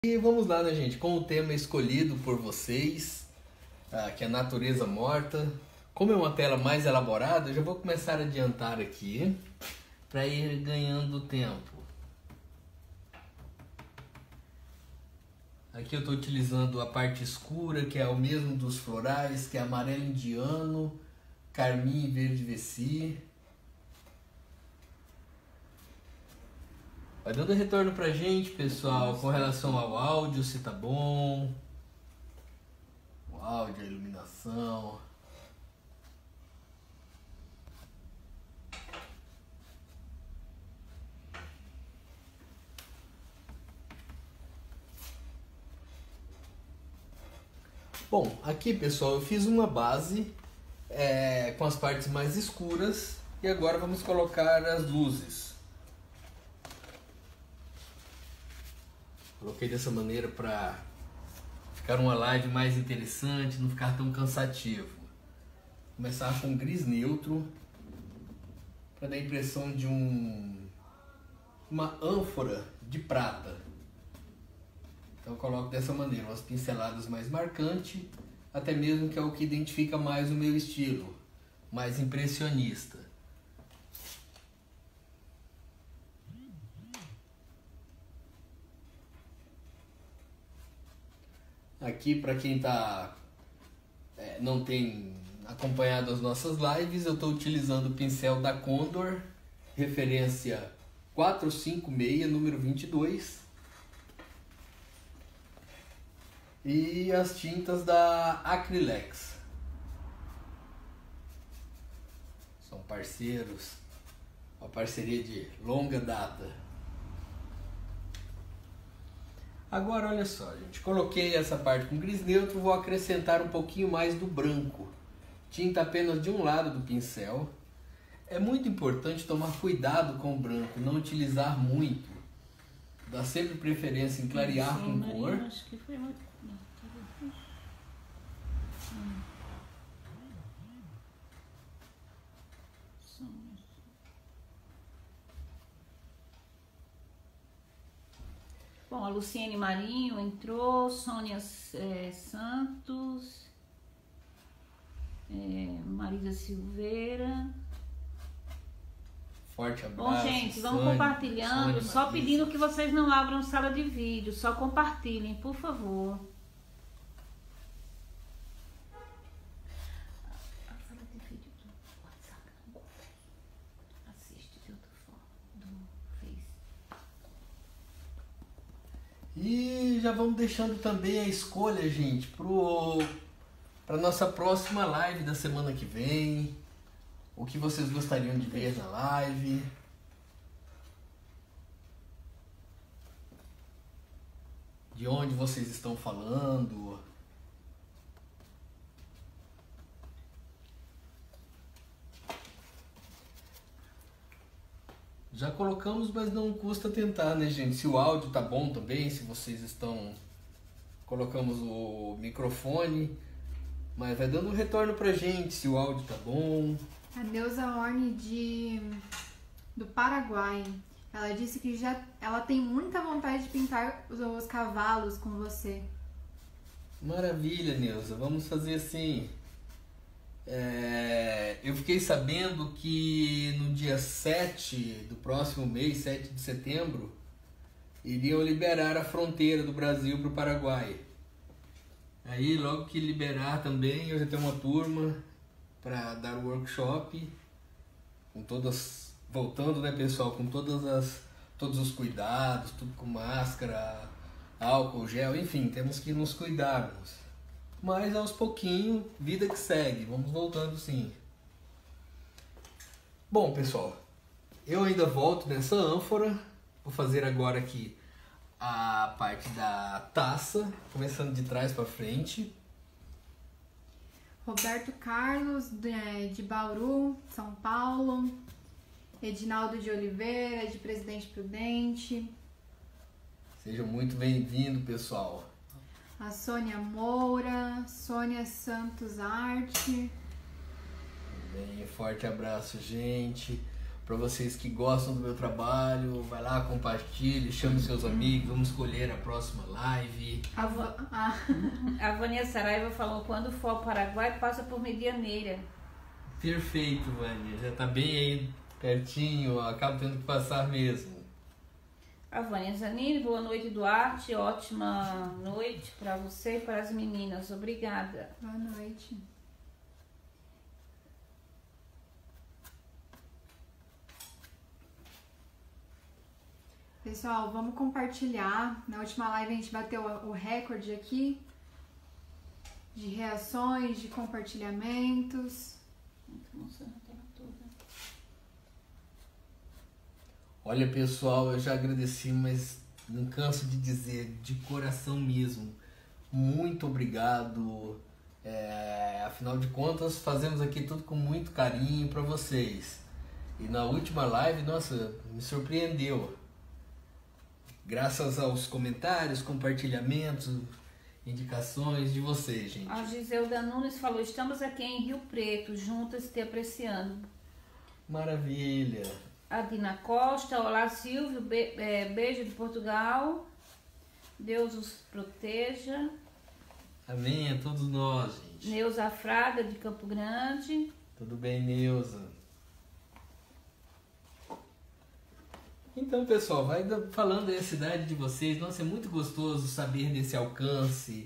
E vamos lá, né, gente, com o tema escolhido por vocês, que é a natureza morta. Como é uma tela mais elaborada, eu já vou começar a adiantar aqui para ir ganhando tempo. Aqui eu estou utilizando a parte escura, que é o mesmo dos florais, que é amarelo indiano, carmim e verde veci. Vai dando retorno pra gente, pessoal, com relação ao áudio, se tá bom. O áudio, a iluminação. Bom, aqui, pessoal, eu fiz uma base com as partes mais escuras e agora vamos colocar as luzes. Coloquei dessa maneira para ficar uma live mais interessante, não ficar tão cansativo. Começar com gris neutro para dar a impressão de uma ânfora de prata. Então eu coloco dessa maneira, umas pinceladas mais marcantes, até mesmo que é o que identifica mais o meu estilo, mais impressionista. Aqui, para quem não tem acompanhado as nossas lives, eu estou utilizando o pincel da Condor, referência 456, número 22. E as tintas da Acrylex. São parceiros, uma parceria de longa data. Agora olha só, gente, coloquei essa parte com gris neutro, vou acrescentar um pouquinho mais do branco. Tinta apenas de um lado do pincel. É muito importante tomar cuidado com o branco, não utilizar muito. Dá sempre preferência em clarear com cor. Acho que foi muito... Bom, a Luciene Marinho entrou, Sônia Santos, Marisa Silveira. Forte abraço. Bom, gente, vamos compartilhando, Sônia, só pedindo que vocês não abram sala de vídeo, só compartilhem, por favor. A sala de vídeo do WhatsApp não consegue. Assiste de outra forma, do Face. E já vamos deixando também a escolha, gente, para nossa próxima live da semana que vem. O que vocês gostariam de ver na live. De onde vocês estão falando. Já colocamos, mas não custa tentar, né, gente? Se o áudio tá bom também, se vocês estão... Colocamos o microfone, mas vai dando um retorno pra gente, se o áudio tá bom. A Neuza Horn do Paraguai. Ela disse que ela tem muita vontade de pintar os cavalos com você. Maravilha, Neuza. Vamos fazer assim. Eu fiquei sabendo que no dia 7 do próximo mês, 7 de setembro, iriam liberar a fronteira do Brasil para o Paraguai. Aí, logo que liberar também, eu já tenho uma turma para dar o workshop, com todas, voltando, né, pessoal, com todos os cuidados, tudo com máscara, álcool, gel, enfim, temos que nos cuidarmos. Mas aos pouquinhos, vida que segue, vamos voltando sim. Bom, pessoal, eu ainda volto nessa ânfora, vou fazer agora aqui a parte da taça, começando de trás para frente. Roberto Carlos, de Bauru, São Paulo. Edinaldo de Oliveira, de Presidente Prudente. Sejam muito bem-vindos, pessoal. A Sônia Moura, Sônia Santos Arte. Bem, forte abraço, gente. Para vocês que gostam do meu trabalho, vai lá, compartilhe, chame seus amigos, vamos escolher a próxima live. A Vânia Saraiva falou, quando for ao Paraguai, passa por Medianeira. Perfeito, Vânia, já tá bem aí pertinho, acabo tendo que passar mesmo. A Vânia Zanini, boa noite, Duarte, ótima noite para você e para as meninas, obrigada. Boa noite. Pessoal, vamos compartilhar. Na última live a gente bateu o recorde aqui de reações, de compartilhamentos. Olha, pessoal, eu já agradeci, mas não canso de dizer, de coração mesmo, muito obrigado. Afinal de contas, fazemos aqui tudo com muito carinho para vocês. E na última live, nossa, me surpreendeu. Graças aos comentários, compartilhamentos, indicações de vocês, gente. A Giselda Nunes falou, estamos aqui em Rio Preto, juntas te apreciando. Maravilha. A Dina Costa, olá Silvio, beijo de Portugal. Deus os proteja. Amém a todos nós, gente. Neuza Fraga, de Campo Grande. Tudo bem, Neuza? Então, pessoal, vai falando aí a cidade de vocês. Nossa, é muito gostoso saber desse alcance,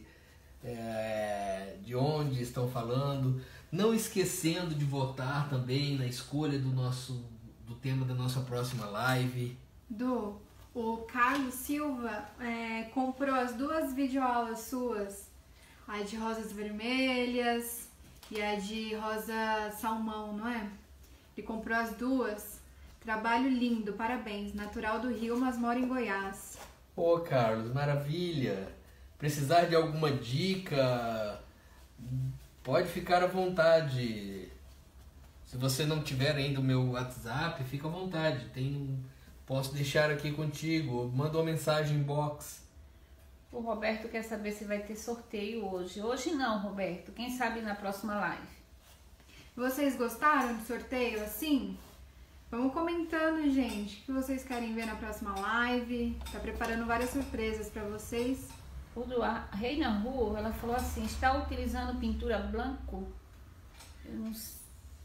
de onde estão falando. Não esquecendo de votar também na escolha do tema da nossa próxima live. O Carlos Silva comprou as 2 videoaulas suas, a de rosas vermelhas e a de rosa salmão, não é? Ele comprou as 2. Trabalho lindo, parabéns. Natural do Rio, mas mora em Goiás. Ô, Carlos, maravilha. Precisar de alguma dica, pode ficar à vontade. Se você não tiver ainda o meu WhatsApp, fica à vontade. Posso deixar aqui contigo. Manda uma mensagem inbox. O Roberto quer saber se vai ter sorteio hoje. Hoje não, Roberto. Quem sabe na próxima live. Vocês gostaram do sorteio assim? Vamos comentando, gente, o que vocês querem ver na próxima live. Tá preparando várias surpresas para vocês. A Reina Rua, ela falou assim, está utilizando pintura branco? Eu não sei.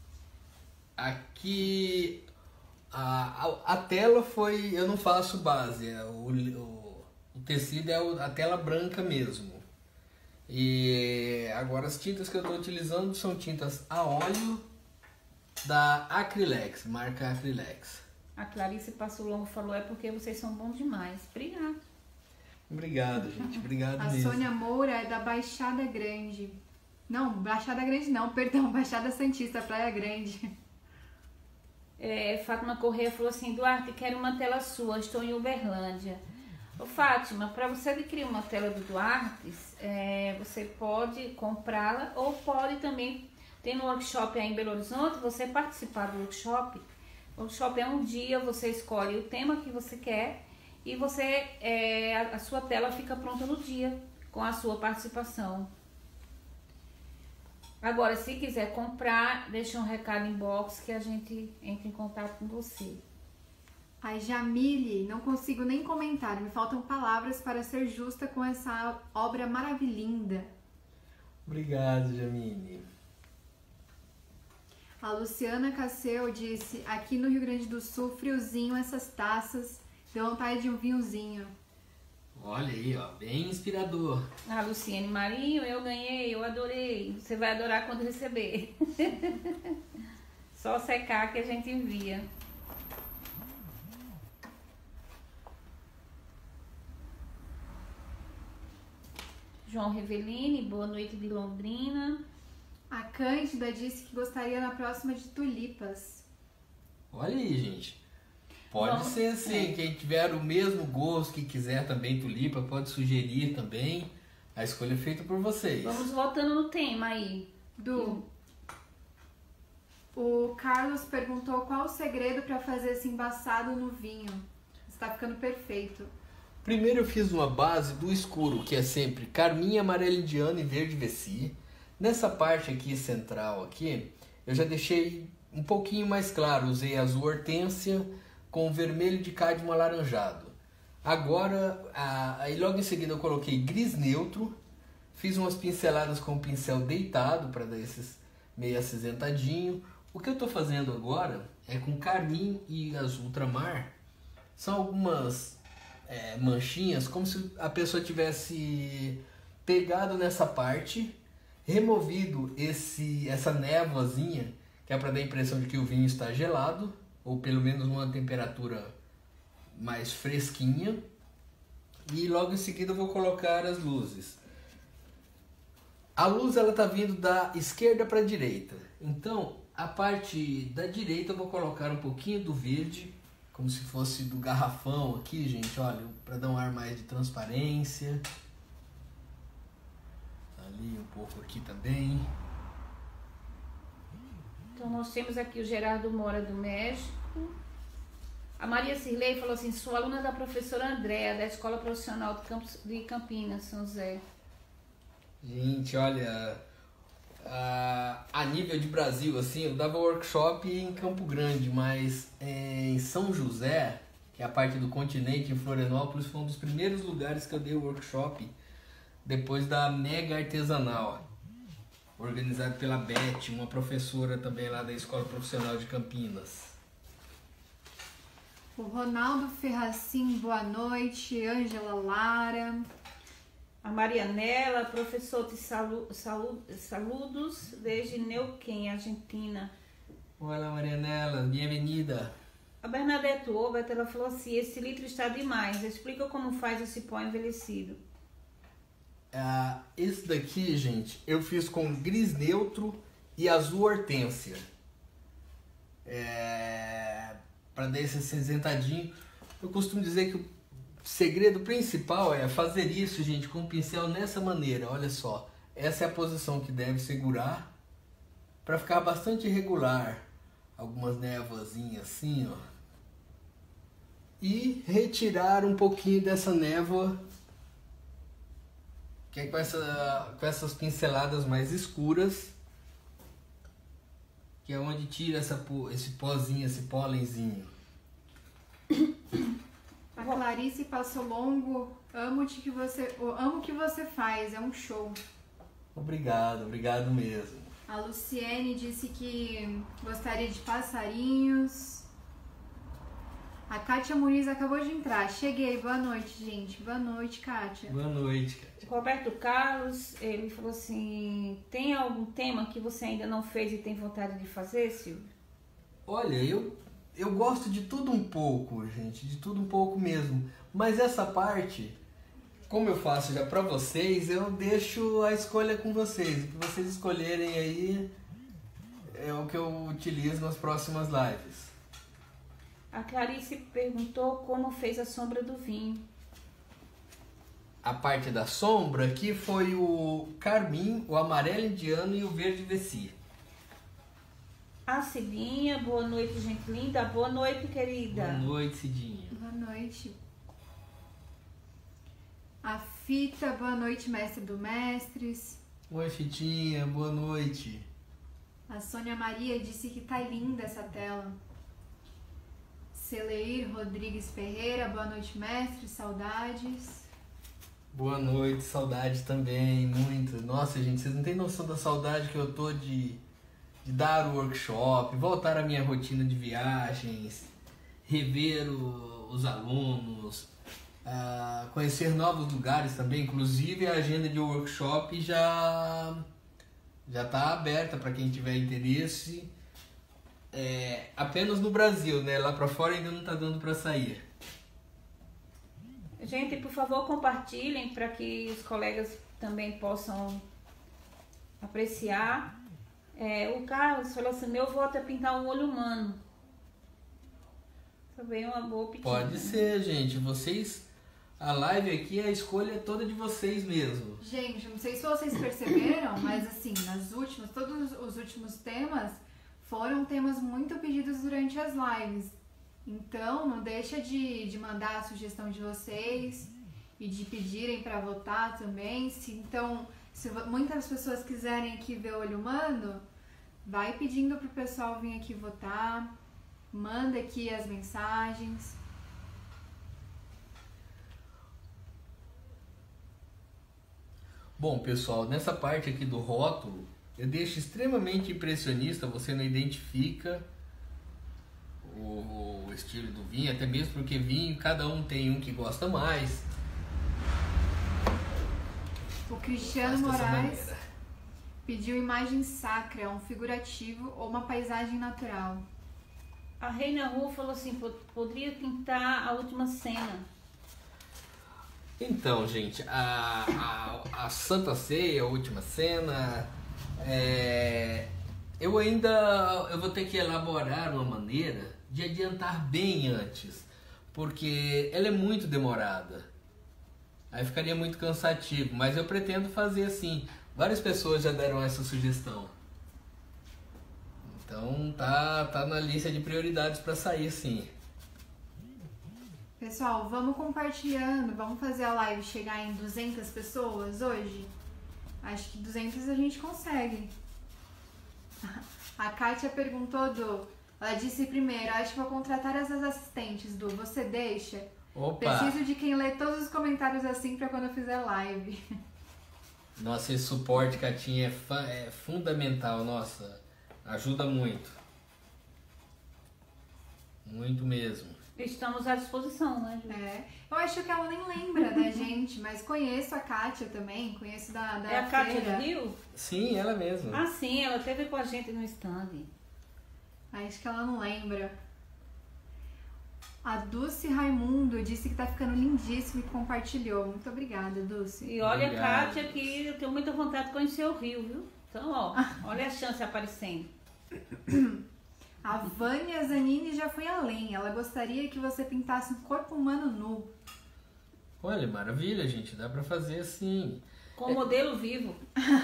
Aqui a tela foi, eu não faço base, o tecido é a tela branca mesmo. E agora as tintas que eu estou utilizando são tintas a óleo da Acrylex, marca Acrylex. A Clarice Passo Longo falou, é porque vocês são bons demais. Obrigada. Obrigado, gente. Obrigado A mesmo. Sônia Moura é da Baixada Grande. Não, Baixada Grande não, perdão, Baixada Santista, Praia Grande. Fátima Corrêa falou assim, Duarte, quero uma tela sua, estou em Uberlândia. Ô, Fátima, para você adquirir uma tela do Duarte, você pode comprá-la ou pode também, tem no workshop aí em Belo Horizonte, você participar do workshop. O workshop é um dia, você escolhe o tema que você quer e a sua tela fica pronta no dia com a sua participação. Agora, se quiser comprar, deixa um recado em box que a gente entra em contato com você. A Jamile, não consigo nem comentar, me faltam palavras para ser justa com essa obra maravilhosa. Obrigado, Jamile. A Luciana Casseu disse, aqui no Rio Grande do Sul, friozinho essas taças, deu vontade de um vinhozinho. Olha aí, ó, bem inspirador. A Luciene Marinho, eu ganhei, eu adorei. Você vai adorar quando receber. Só secar que a gente envia. João Reveline, boa noite de Londrina. A Cândida disse que gostaria na próxima de tulipas. Olha aí, gente. Pode ser assim, quem tiver o mesmo gosto que quiser também tulipa, pode sugerir também. A escolha é feita por vocês. Vamos voltando no tema aí. O Carlos perguntou qual o segredo para fazer esse embaçado no vinho. Está ficando perfeito. Primeiro eu fiz uma base do escuro, que é sempre carmim, amarelo indiano e verde vessi. Nessa parte aqui central aqui, eu já deixei um pouquinho mais claro, usei azul hortênsia com vermelho de cádmio alaranjado. Agora, aí logo em seguida eu coloquei gris neutro, fiz umas pinceladas com o pincel deitado para dar esses meio acinzentadinho. O que eu estou fazendo agora é com carmim e azul ultramar, são algumas manchinhas, como se a pessoa tivesse pegado nessa parte, removido essa névoazinha, que é para dar a impressão de que o vinho está gelado, ou pelo menos uma temperatura mais fresquinha. E logo em seguida eu vou colocar as luzes. A luz ela está vindo da esquerda para a direita, então a parte da direita eu vou colocar um pouquinho do verde, como se fosse do garrafão aqui, gente, olha, para dar um ar mais de transparência. Ali um pouco aqui também. Então nós temos aqui o Gerardo Mora do México. A Maria Cirlei falou assim, sou aluna da professora Andréa, da Escola Profissional de Campinas, São José. Gente, olha, a nível de Brasil, assim, eu dava workshop em Campo Grande, mas em São José, que é a parte do continente, em Florianópolis, foi um dos primeiros lugares que eu dei workshop depois da Mega Artesanal, organizado pela Beth, uma professora também lá da Escola Profissional de Campinas. O Ronaldo Ferracin, boa noite. Ângela Lara. A Marianela, professor de saludos desde Neuquén, Argentina. Olá, Marianela, bem-vinda. A Bernadette Obert, ela falou assim, esse litro está demais, explica como faz esse pó envelhecido. Esse daqui, gente, eu fiz com gris neutro e azul hortênsia. Para dar esse acinzentadinho. Eu costumo dizer que o segredo principal é fazer isso, gente, com o pincel nessa maneira. Olha só, essa é a posição que deve segurar para ficar bastante irregular. Algumas névoazinhas assim, ó. E retirar um pouquinho dessa névoa, que é com essas pinceladas mais escuras, que é onde tira esse pozinho, esse pólenzinho. A Clarice passou longo, amo o que você faz, é um show. Obrigado mesmo. A Luciene disse que gostaria de passarinhos. A Kátia Muniz acabou de entrar. Cheguei, boa noite, gente. Boa noite, Kátia. Boa noite, Kátia. O Roberto Carlos, ele falou assim, tem algum tema que você ainda não fez e tem vontade de fazer, Silvio? Olha, eu gosto de tudo um pouco, gente, de tudo um pouco mesmo. Mas essa parte, como eu faço já pra vocês, eu deixo a escolha com vocês. O que vocês escolherem aí é o que eu utilizo nas próximas lives. A Clarice perguntou como fez a sombra do vinho. A parte da sombra aqui foi o carmim, o amarelo indiano e o verde vessi. A Cidinha, boa noite, gente linda. Boa noite, querida. Boa noite, Cidinha. Boa noite. A Fita, boa noite, mestre do Mestres. Oi, Fitinha, boa noite. A Sônia Maria disse que tá linda essa tela. Celeir Rodrigues Ferreira, boa noite, mestre, saudades. Boa noite, saudade também, muito. Nossa, gente, vocês não têm noção da saudade que eu tô de dar o workshop, voltar à minha rotina de viagens, rever os alunos, conhecer novos lugares também. Inclusive a agenda de workshop já está aberta para quem tiver interesse. Apenas no Brasil, né? Lá para fora ainda não está dando para sair. Gente, por favor, compartilhem para que os colegas também possam apreciar. O Carlos falou assim, meu voto é pintar um olho humano. Também é uma boa pedida. Pode ser, gente. Vocês... A live aqui, a escolha é toda de vocês mesmo. Gente, não sei se vocês perceberam, mas assim, todos os últimos temas foram temas muito pedidos durante as lives. Então, não deixa de mandar a sugestão de vocês e de pedirem para votar também. Se muitas pessoas quiserem aqui ver o olho humano, Vai pedindo pro pessoal vir aqui votar. Manda aqui as mensagens. Bom, pessoal, nessa parte aqui do rótulo, eu deixo extremamente impressionista, você não identifica o estilo do vinho, até mesmo porque vinho, cada um tem um que gosta mais. O Cristiano Faz dessa Moraes maneira. pediu imagem sacra, um figurativo ou uma paisagem natural. A Reina Ru falou assim, poderia pintar a última cena. Então, gente, a Santa Ceia, a última cena, eu vou ter que elaborar uma maneira de adiantar bem antes, porque ela é muito demorada. Aí ficaria muito cansativo, mas eu pretendo fazer assim. Várias pessoas já deram essa sugestão. Então tá na lista de prioridades para sair sim. Pessoal, vamos compartilhando, vamos fazer a live chegar em 200 pessoas hoje? Acho que 200 a gente consegue. A Kátia perguntou, ela disse primeiro, acho que vou contratar essas assistentes, você deixa? Opa! Preciso de quem lê todos os comentários assim pra quando eu fizer live. Nossa, esse suporte, Catinha, é fundamental, nossa, ajuda muito. Muito mesmo. Estamos à disposição, né, Ju? Eu acho que ela nem lembra da gente, mas conheço a Kátia também, conheço da É a Kátia feira. do Rio? Sim, ela mesma. Ah, sim, ela esteve com a gente no stand. Acho que ela não lembra. A Dulce Raimundo disse que tá ficando lindíssimo e compartilhou. Muito obrigada, Dulce. E olha, Obrigado. Kátia, que eu tenho muita vontade de conhecer o Rio, viu? Então, ó, olha a chance aparecendo. A Vânia Zanini já foi além. Ela gostaria que você pintasse um corpo humano nu. Olha, maravilha, gente, dá pra fazer assim. Com modelo vivo.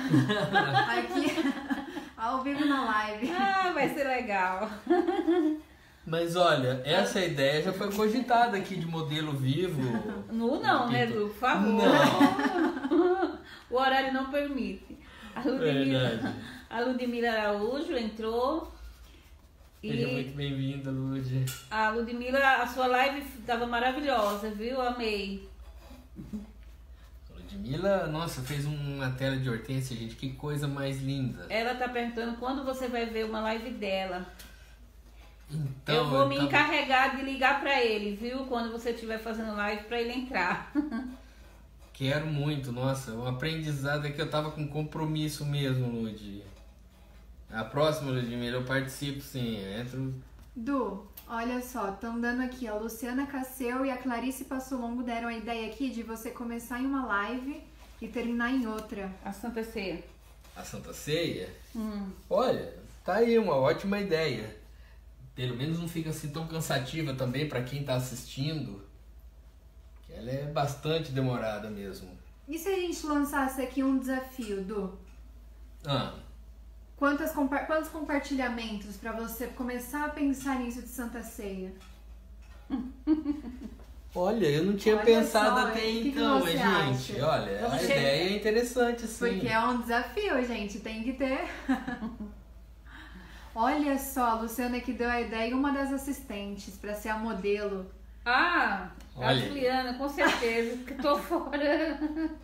Aqui, ao vivo na live. Ah, vai ser legal. Mas olha, essa ideia já foi cogitada aqui de modelo vivo. Nu não, né, Edu? Por favor. Não. O horário não permite. Verdade. A Ludmila Araújo entrou. Seja E muito bem-vinda, Lud. a Ludmila, a sua live estava maravilhosa, viu? Amei. Ludmila, nossa, fez uma tela de hortência, gente, que coisa mais linda. Ela tá perguntando quando você vai ver uma live dela. Então, eu vou me tava- encarregar de ligar pra ele, viu? Quando você estiver fazendo live pra ele entrar. Quero muito, nossa, um aprendizado é que eu tava com compromisso mesmo, Lud. A próxima, Ludmila, eu participo sim, eu entro. Du, olha só, estão dando aqui, a Luciana Casseu e a Clarice Passolongo deram a ideia aqui de você começar em uma live e terminar em outra. A Santa Ceia. A Santa Ceia? Olha, tá aí uma ótima ideia. Pelo menos não fica assim tão cansativa também pra quem tá assistindo. Que ela é bastante demorada mesmo. E se a gente lançasse aqui um desafio, Du? Ah, Quantos compartilhamentos pra você começar a pensar nisso de Santa Ceia? olha, eu não tinha Olha pensado só, até hein? O que então, você gente. acha? Olha, Vamos a chegar- ideia é interessante sim. Porque é um desafio, gente, tem que ter. Olha só, a Luciana que deu a ideia, uma das assistentes pra ser a modelo. Ah, a Olha. Juliana, com certeza, que tô fora.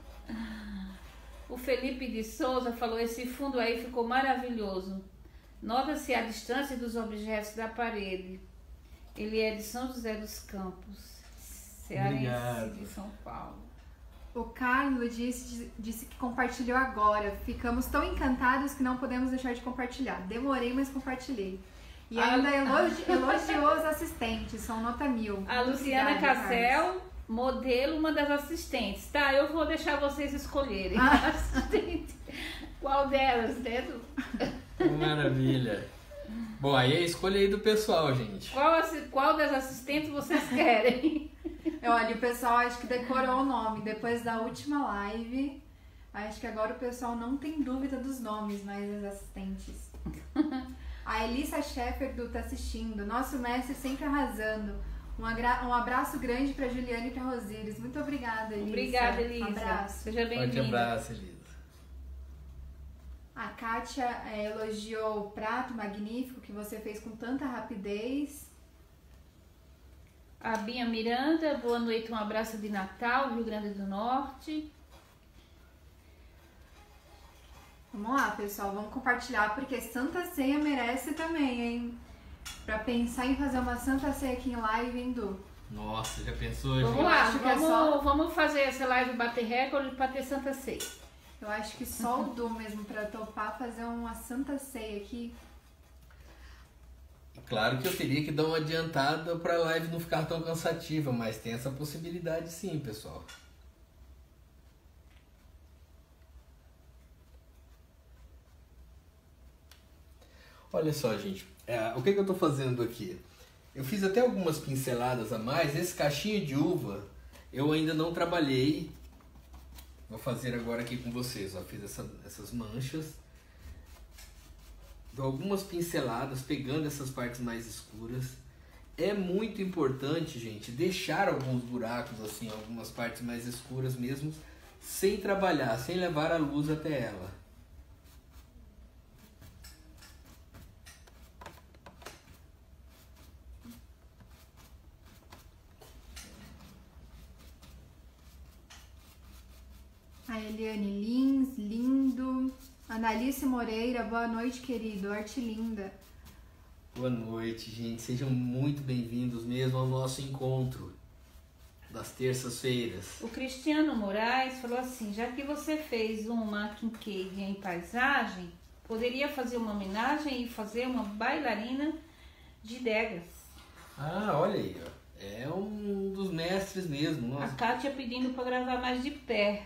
O Felipe de Souza falou, esse fundo aí ficou maravilhoso. Nota-se a distância dos objetos da parede. Ele é de São José dos Campos, cearense Obrigado. de São Paulo. O Carlos disse que compartilhou agora. Ficamos tão encantados que não podemos deixar de compartilhar. Demorei, mas compartilhei. E ainda elogiou os assistentes, são nota 1000. A Luciana Obrigada, Cassel, modelo, uma das assistentes. Tá, eu vou deixar vocês escolherem. Ah. Assistente. Qual delas, né? Maravilha. Bom, aí é a escolha aí do pessoal, gente. Qual das assistentes vocês querem? Olha, o pessoal acho que decorou o nome. Depois da última live, acho que agora o pessoal não tem dúvida dos nomes, mas as assistentes. A Elissa Sheffer tá assistindo. Nosso mestre sempre arrasando. Um abraço grande pra Juliana e pra Rosíris. Muito obrigada, Elissa. Obrigada, Elisa. Um abraço. Seja Forte bem-vinda. abraço, Elisa. A Kátia elogiou o prato magnífico que você fez com tanta rapidez. A Bia Miranda, boa noite, um abraço de Natal, Rio Grande do Norte. Vamos lá, pessoal, vamos compartilhar, porque Santa Ceia merece também, hein? Pra pensar em fazer uma Santa Ceia aqui em live, hein, Du? Nossa, já pensou, Vamos gente? lá, acho que é só- vamos fazer essa live bater recorde para ter Santa Ceia. Eu acho que só o Du mesmo pra topar fazer uma Santa Ceia aqui. Claro que eu teria que dar uma adiantada pra live não ficar tão cansativa, mas tem essa possibilidade sim, pessoal. Olha só, gente, o que eu tô fazendo aqui? Eu fiz até algumas pinceladas a mais. Esse cachinho de uva eu ainda não trabalhei. Vou fazer agora aqui com vocês. Ó, fiz essas manchas. Dou algumas pinceladas pegando essas partes mais escuras. É muito importante, gente, deixar alguns buracos assim, algumas partes mais escuras mesmo, sem trabalhar, sem levar a luz até ela. A Eliane Lins, lindo. Analice Moreira, boa noite, querido. Arte linda. Boa noite, gente. Sejam muito bem-vindos mesmo ao nosso encontro das terças-feiras. O Cristiano Moraes falou assim, já que você fez uma quinqueira em paisagem, poderia fazer uma homenagem e fazer uma bailarina de Degas. Ah, olha aí, ó. É um dos mestres mesmo. A Nossa. Kátia pedindo para gravar mais de perto.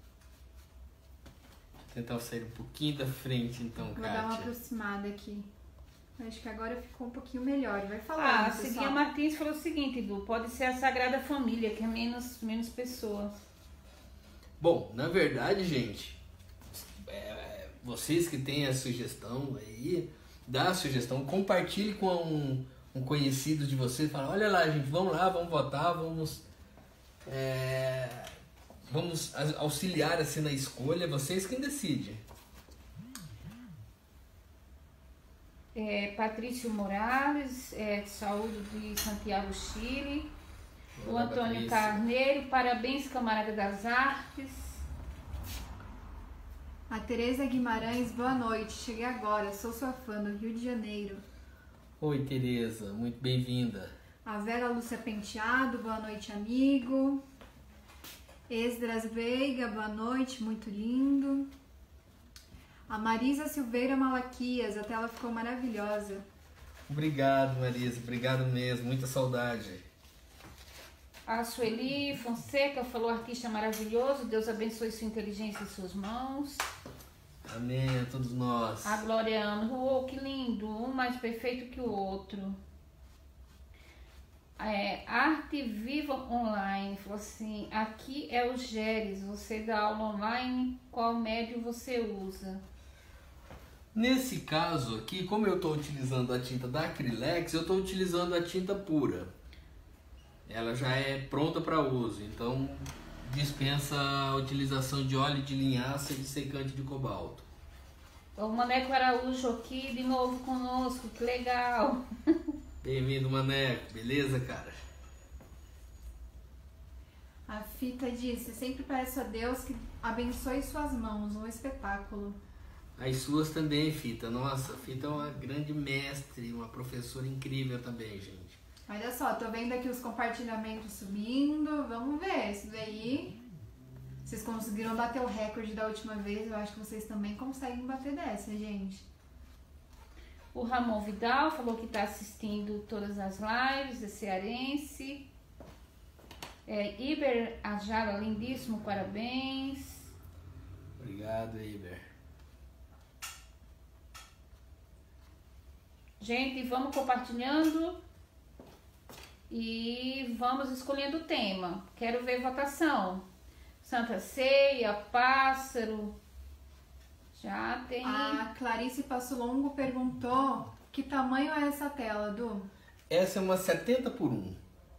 Vou tentar sair um pouquinho da frente então, Vou dar uma Kátia. aproximada aqui. Acho que agora ficou um pouquinho melhor. Vai A falar, Cidinha pessoal. Martins falou o seguinte, Edu, pode ser a Sagrada Família, que é menos pessoas. Bom, na verdade, gente, vocês que têm a sugestão aí, dá a sugestão, compartilhe com um conhecido de vocês, fala, olha lá, gente, vamos lá, vamos votar, vamos auxiliar assim na escolha, vocês quem decidem. Patrício Morales, de saúde de Santiago, Chile. O Olá, Antônio Patrícia. Carneiro, parabéns, camarada das artes. A Tereza Guimarães, boa noite. Cheguei agora, sou sua fã do Rio de Janeiro. Oi, Tereza, muito bem-vinda. A Vera Lúcia Penteado, boa noite, amigo. Esdras Veiga, boa noite, muito lindo. A Marisa Silveira Malaquias, a tela ficou maravilhosa. Obrigado, Marisa, obrigado mesmo, muita saudade. A Sueli Fonseca falou, artista maravilhoso, Deus abençoe sua inteligência e suas mãos. Amém a todos nós. A Glória Ana, oh, que lindo, um mais perfeito que o outro. Arte Viva Online falou assim, aqui é o Geres, você dá aula online, qual médio você usa? Nesse caso aqui, como eu estou utilizando a tinta da Acrylex, eu estou utilizando a tinta pura. Ela já é pronta para uso, então dispensa a utilização de óleo de linhaça e de secante de cobalto. O Maneco Araújo aqui de novo conosco, que legal. Bem-vindo, Maneco. Beleza, cara? A Fita disse, sempre peço a Deus que abençoe suas mãos, um espetáculo. As suas também, Fita. Nossa, a Fita é uma grande mestre, uma professora incrível também, gente. Olha só, tô vendo aqui os compartilhamentos subindo, vamos ver, isso daí... Vocês conseguiram bater o recorde da última vez, eu acho que vocês também conseguem bater dessa, gente. O Ramon Vidal falou que está assistindo todas as lives, é cearense. Iber Ajara, lindíssimo, parabéns. Obrigado, Iber. Gente, vamos compartilhando e vamos escolhendo o tema. Quero ver votação. Santa Ceia, pássaro. Já tem. A Clarice Passo Longo perguntou que tamanho é essa tela, Du? Essa é uma 70 por 1.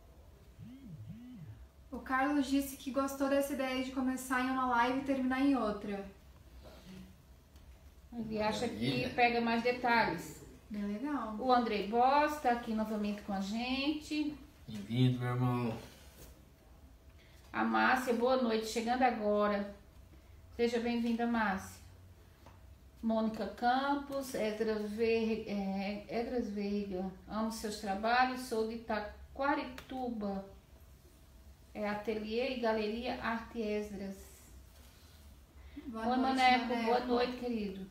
O Carlos disse que gostou dessa ideia de começar em uma live e terminar em outra. Ele acha Maravilha. que pega mais detalhes. Bem legal. O Andrei Boss tá aqui novamente com a gente. Bem-vindo, meu irmão. A Márcia, boa noite, chegando agora. Seja bem-vinda, Márcia. Mônica Campos, Edras Veiga. Amo seus trabalhos, sou de Taquarituba. É Ateliê e Galeria Arte Esdras. Boa Oi, noite, Maneco. Maneco. Boa noite, querido.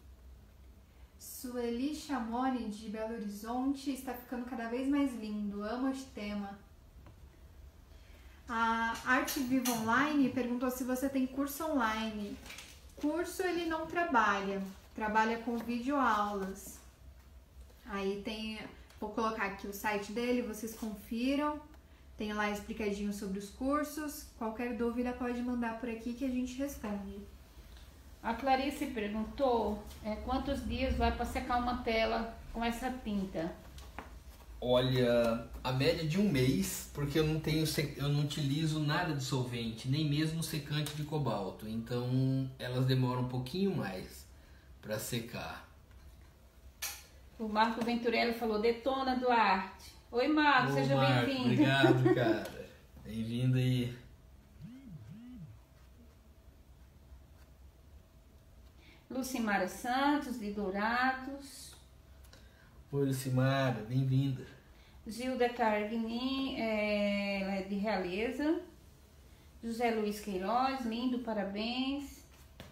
Sueli Chamoni, de Belo Horizonte, está ficando cada vez mais lindo. Amo este tema. A Arte Viva Online perguntou se você tem curso online. Curso ele não trabalha com videoaulas. Aí tem, vou colocar aqui o site dele, vocês confiram. Tem lá explicadinho sobre os cursos. Qualquer dúvida pode mandar por aqui que a gente responde. A Clarice perguntou quantos dias vai para secar uma tela com essa tinta. Olha, a média de 1 mês, porque eu não utilizo nada de solvente, nem mesmo secante de cobalto. Então elas demoram um pouquinho mais para secar. O Marco Venturelli falou, detona, Duarte. Oi, Marco, Ô, seja Marco, bem-vindo. obrigado, cara. Bem-vindo aí. Lucimara Santos, de Dourados. Oi, Lucimara, bem-vinda. Gilda Carguinin, ela é de Realeza. José Luiz Queiroz, lindo, parabéns.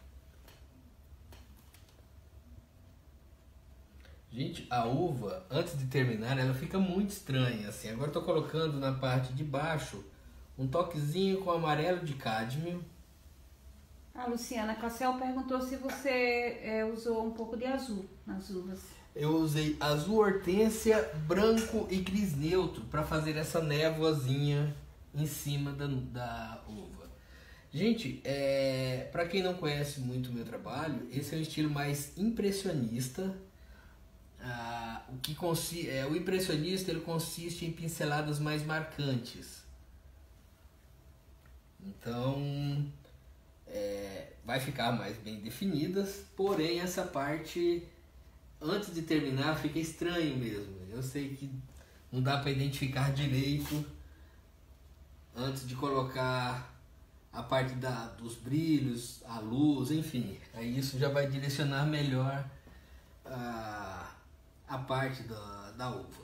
Gente, a uva, antes de terminar, ela fica muito estranha, assim. Agora eu tô colocando na parte de baixo um toquezinho com amarelo de cádmio. A Luciana Cassel perguntou se você usou um pouco de azul nas uvas. Eu usei azul hortênsia, branco e gris neutro para fazer essa névoazinha em cima da uva. Gente, para quem não conhece muito o meu trabalho, esse é um estilo mais impressionista. O impressionista ele consiste em pinceladas mais marcantes. Então, vai ficar mais bem definidas, porém essa parte antes de terminar fica estranho mesmo. Eu sei que não dá para identificar direito antes de colocar a parte dos brilhos, a luz, enfim. Aí isso já vai direcionar melhor a parte da uva.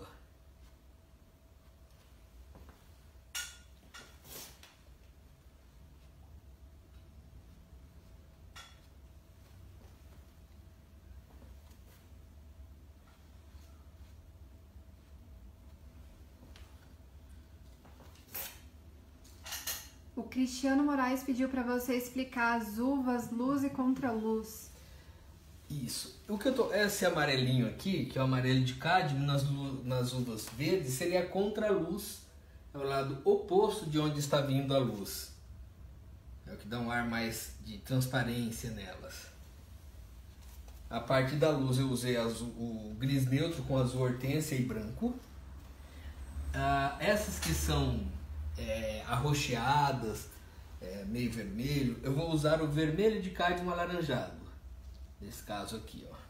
O Cristiano Moraes pediu para você explicar as uvas luz e contraluz. Isso. Esse amarelinho aqui, que é o amarelo de cádmio nas uvas verdes, seria a contraluz. É o lado oposto de onde está vindo a luz. É o que dá um ar mais de transparência nelas. A parte da luz eu usei o gris neutro com azul hortênsia e branco. Essas que são arroxeadas, meio vermelho, eu vou usar o vermelho de cádmio alaranjado. Nesse caso aqui, ó.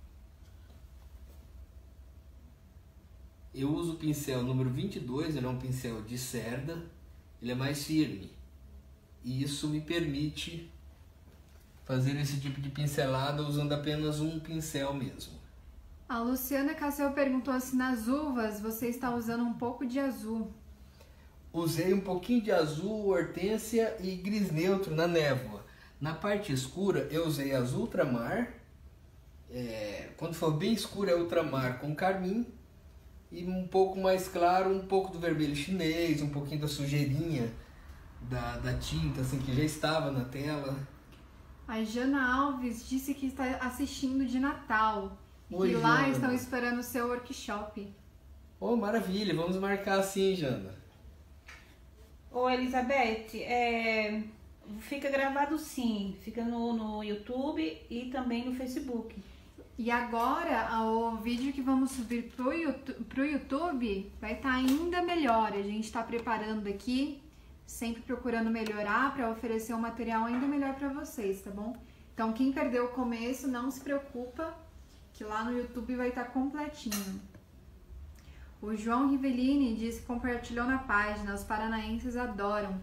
Eu uso o pincel número 22, ele é um pincel de cerda, ele é mais firme. E isso me permite fazer esse tipo de pincelada usando apenas um pincel mesmo. A Luciana Cassel perguntou se nas uvas você está usando um pouco de azul. Usei um pouquinho de azul, hortênsia e gris neutro na névoa. Na parte escura eu usei azul ultramar, quando for bem escuro é ultramar com carmim, e um pouco mais claro, um pouco do vermelho chinês, um pouquinho da sujeirinha da tinta assim, que já estava na tela. A Jana Alves disse que está assistindo de Natal e Oi, que lá Jana. estão esperando o seu workshop. Oh, maravilha, vamos marcar assim, Jana. Ô, Elizabeth, fica gravado sim, fica no YouTube e também no Facebook. E agora o vídeo que vamos subir pro YouTube vai estar ainda melhor. A gente está preparando aqui, sempre procurando melhorar para oferecer um material ainda melhor para vocês, tá bom? Então quem perdeu o começo, não se preocupa, que lá no YouTube vai estar completinho. O João Rivellini disse que compartilhou na página, os paranaenses adoram.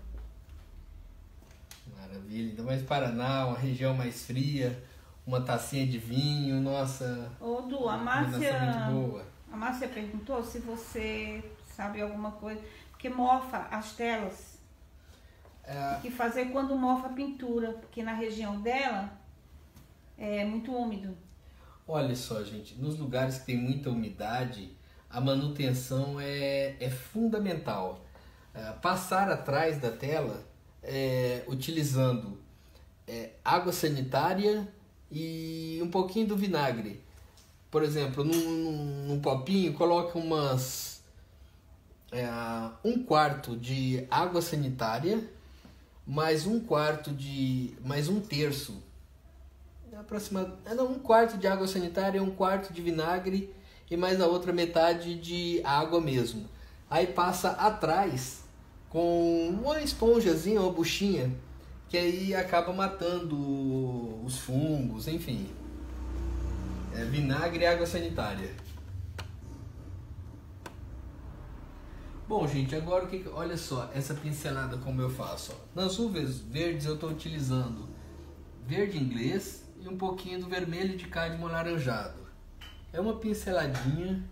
Maravilha, ainda mais Paraná, uma região mais fria, uma tacinha de vinho, nossa. Ô, Du, a combinação muito boa. Márcia perguntou se você sabe alguma coisa, porque mofa as telas. O que fazer quando mofa a pintura, porque na região dela é muito úmido. Olha só, gente, nos lugares que tem muita umidade, a manutenção é fundamental. Passar atrás da tela utilizando água sanitária e um pouquinho do vinagre. Por exemplo, num copinho, coloca um quarto de água sanitária, mais um terço. Um quarto de água sanitária, um quarto de vinagre e mais a outra metade de água mesmo. Aí passa atrás com uma esponjazinha, uma buchinha, que aí acaba matando os fungos, enfim. Vinagre e água sanitária. Bom, gente, agora olha só essa pincelada como eu faço. Ó. Nas uvas verdes eu estou utilizando verde inglês e um pouquinho do vermelho de cádmio alaranjado. É uma pinceladinha.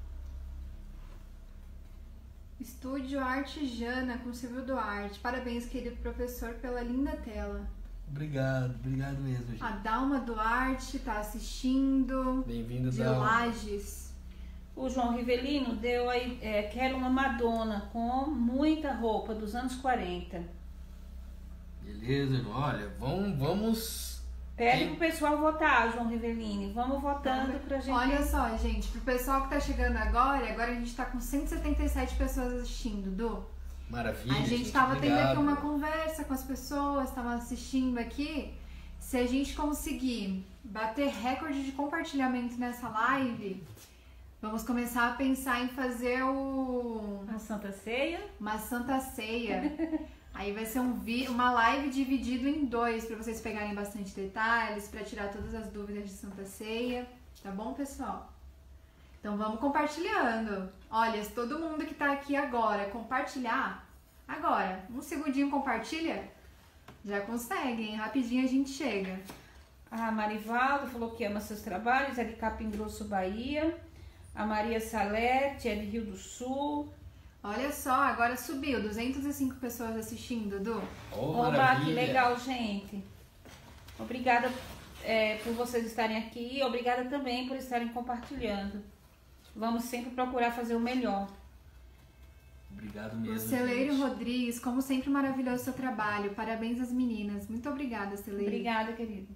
Estúdio Arte Jana com Silvio Duarte. Parabéns, querido professor, pela linda tela. Obrigado mesmo, gente. A Dalma Duarte tá assistindo. Bem-vindo, de Dalma. Lages. O João Rivellino deu aí, quero uma Madonna com muita roupa dos anos 40. Beleza, João. Olha, vamos... Pede pro pessoal votar, João Rivellini. Vamos votando pra gente... Olha só, gente, pro pessoal que tá chegando agora a gente tá com 177 pessoas assistindo, Du. Maravilha, A gente tava tendo obrigado. aqui uma conversa com as pessoas, estavam assistindo aqui. Se a gente conseguir bater recorde de compartilhamento nessa live, vamos começar a pensar em fazer A Santa Ceia. uma Santa Ceia. Aí vai ser uma live dividido em 2, para vocês pegarem bastante detalhes, para tirar todas as dúvidas de Santa Ceia. Tá bom, pessoal? Então vamos compartilhando. Olha, se todo mundo que tá aqui agora compartilhar, agora, um segundinho compartilha, já consegue, hein? Rapidinho a gente chega. A Marivaldo falou que ama seus trabalhos, é de Capim Grosso, Bahia. A Maria Salete é de Rio do Sul. Olha só, agora subiu, 205 pessoas assistindo, Du. Oba, que legal, gente. Obrigada por vocês estarem aqui e obrigada também por estarem compartilhando. Vamos sempre procurar fazer o melhor. Obrigado mesmo. O Celeiro gente. Rodrigues, como sempre, maravilhoso seu trabalho. Parabéns às meninas. Muito obrigada, Celeiro. Obrigada, querido.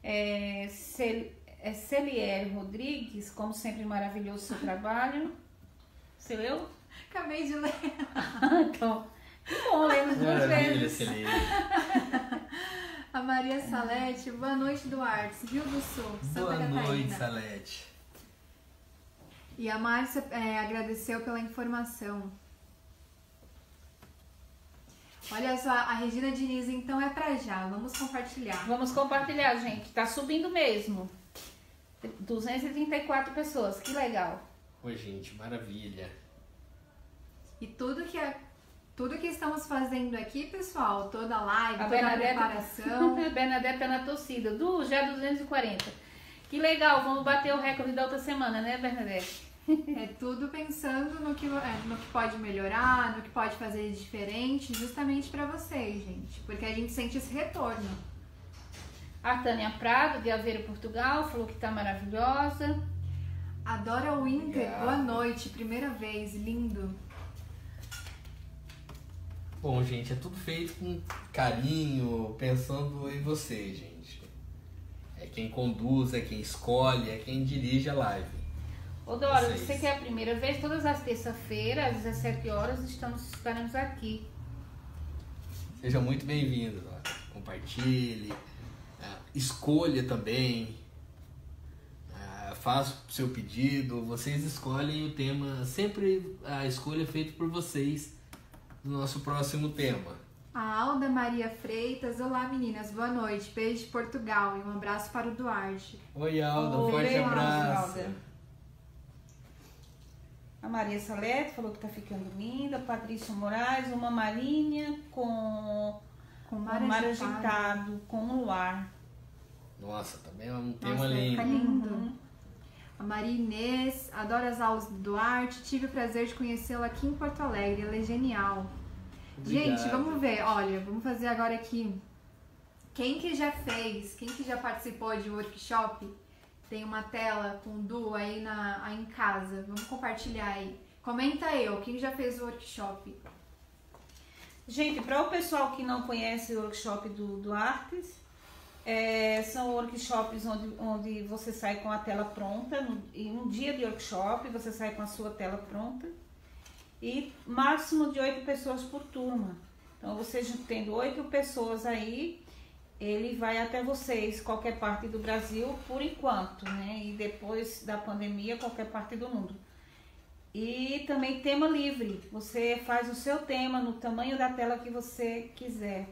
Celier Rodrigues, como sempre, maravilhoso seu trabalho. Você leu? Acabei de ler. Então, que bom, lemos duas Maravilha, vezes. Celina. A Maria Salete, boa noite, Duarte, Rio do Sul, Santa Boa Catarina. noite, Salete. E a Márcia agradeceu pela informação. Olha só, a Regina Diniz, então é pra já, vamos compartilhar. Vamos compartilhar, gente. Tá subindo mesmo. 234 pessoas, que legal. Oi, gente, maravilha. E tudo que estamos fazendo aqui, pessoal, toda a live, A toda a Bernadette, preparação. a Bernadette tá na torcida. Já 240. Que legal, vamos bater o recorde da outra semana, né, Bernadette? É tudo pensando no que pode melhorar, no que pode fazer de diferente, justamente para vocês, gente. Porque a gente sente esse retorno. A Tânia Prado, de Aveiro, Portugal, falou que tá maravilhosa. A Dora Winter, Obrigado. boa noite, primeira vez, lindo. Bom, gente, é tudo feito com carinho, pensando em vocês, gente. É quem conduz, é quem escolhe, é quem dirige a live. Ô Dora, Vocês. você que é a primeira vez, todas as terças-feiras, às 17 horas, estaremos aqui. Seja muito bem-vindo. Compartilhe, escolha também, faça o seu pedido. Vocês escolhem o tema, sempre a escolha é feita por vocês no nosso próximo tema. A Alda Maria Freitas. Olá, meninas. Boa noite. Beijo de Portugal e um abraço para o Duarte. Oi, Alda, um Oi, forte Alda. abraço. A Maria Salete falou que tá ficando linda. Patrícia Moraes, uma marinha com mar mar agitado. agitado, com um luar. Nossa, também é um tema Nossa, lindo. fica lindo. A Maria Inês. Adoro as aulas do Duarte. Tive o prazer de conhecê-la aqui em Porto Alegre. Ela é genial. Obrigado. Gente, vamos ver. Olha, vamos fazer agora aqui. Quem que já participou de workshop, tem uma tela com Du aí em casa. Vamos compartilhar aí. Comenta eu, quem já fez o workshop? Gente, para o pessoal que não conhece o workshop do Artes, são workshops onde você sai com a tela pronta. Em um dia de workshop, você sai com a sua tela pronta. E máximo de 8 pessoas por turma. Então, vocês tendo 8 pessoas aí, ele vai até vocês, qualquer parte do Brasil, por enquanto, né? E depois da pandemia, qualquer parte do mundo. E também tema livre. Você faz o seu tema no tamanho da tela que você quiser.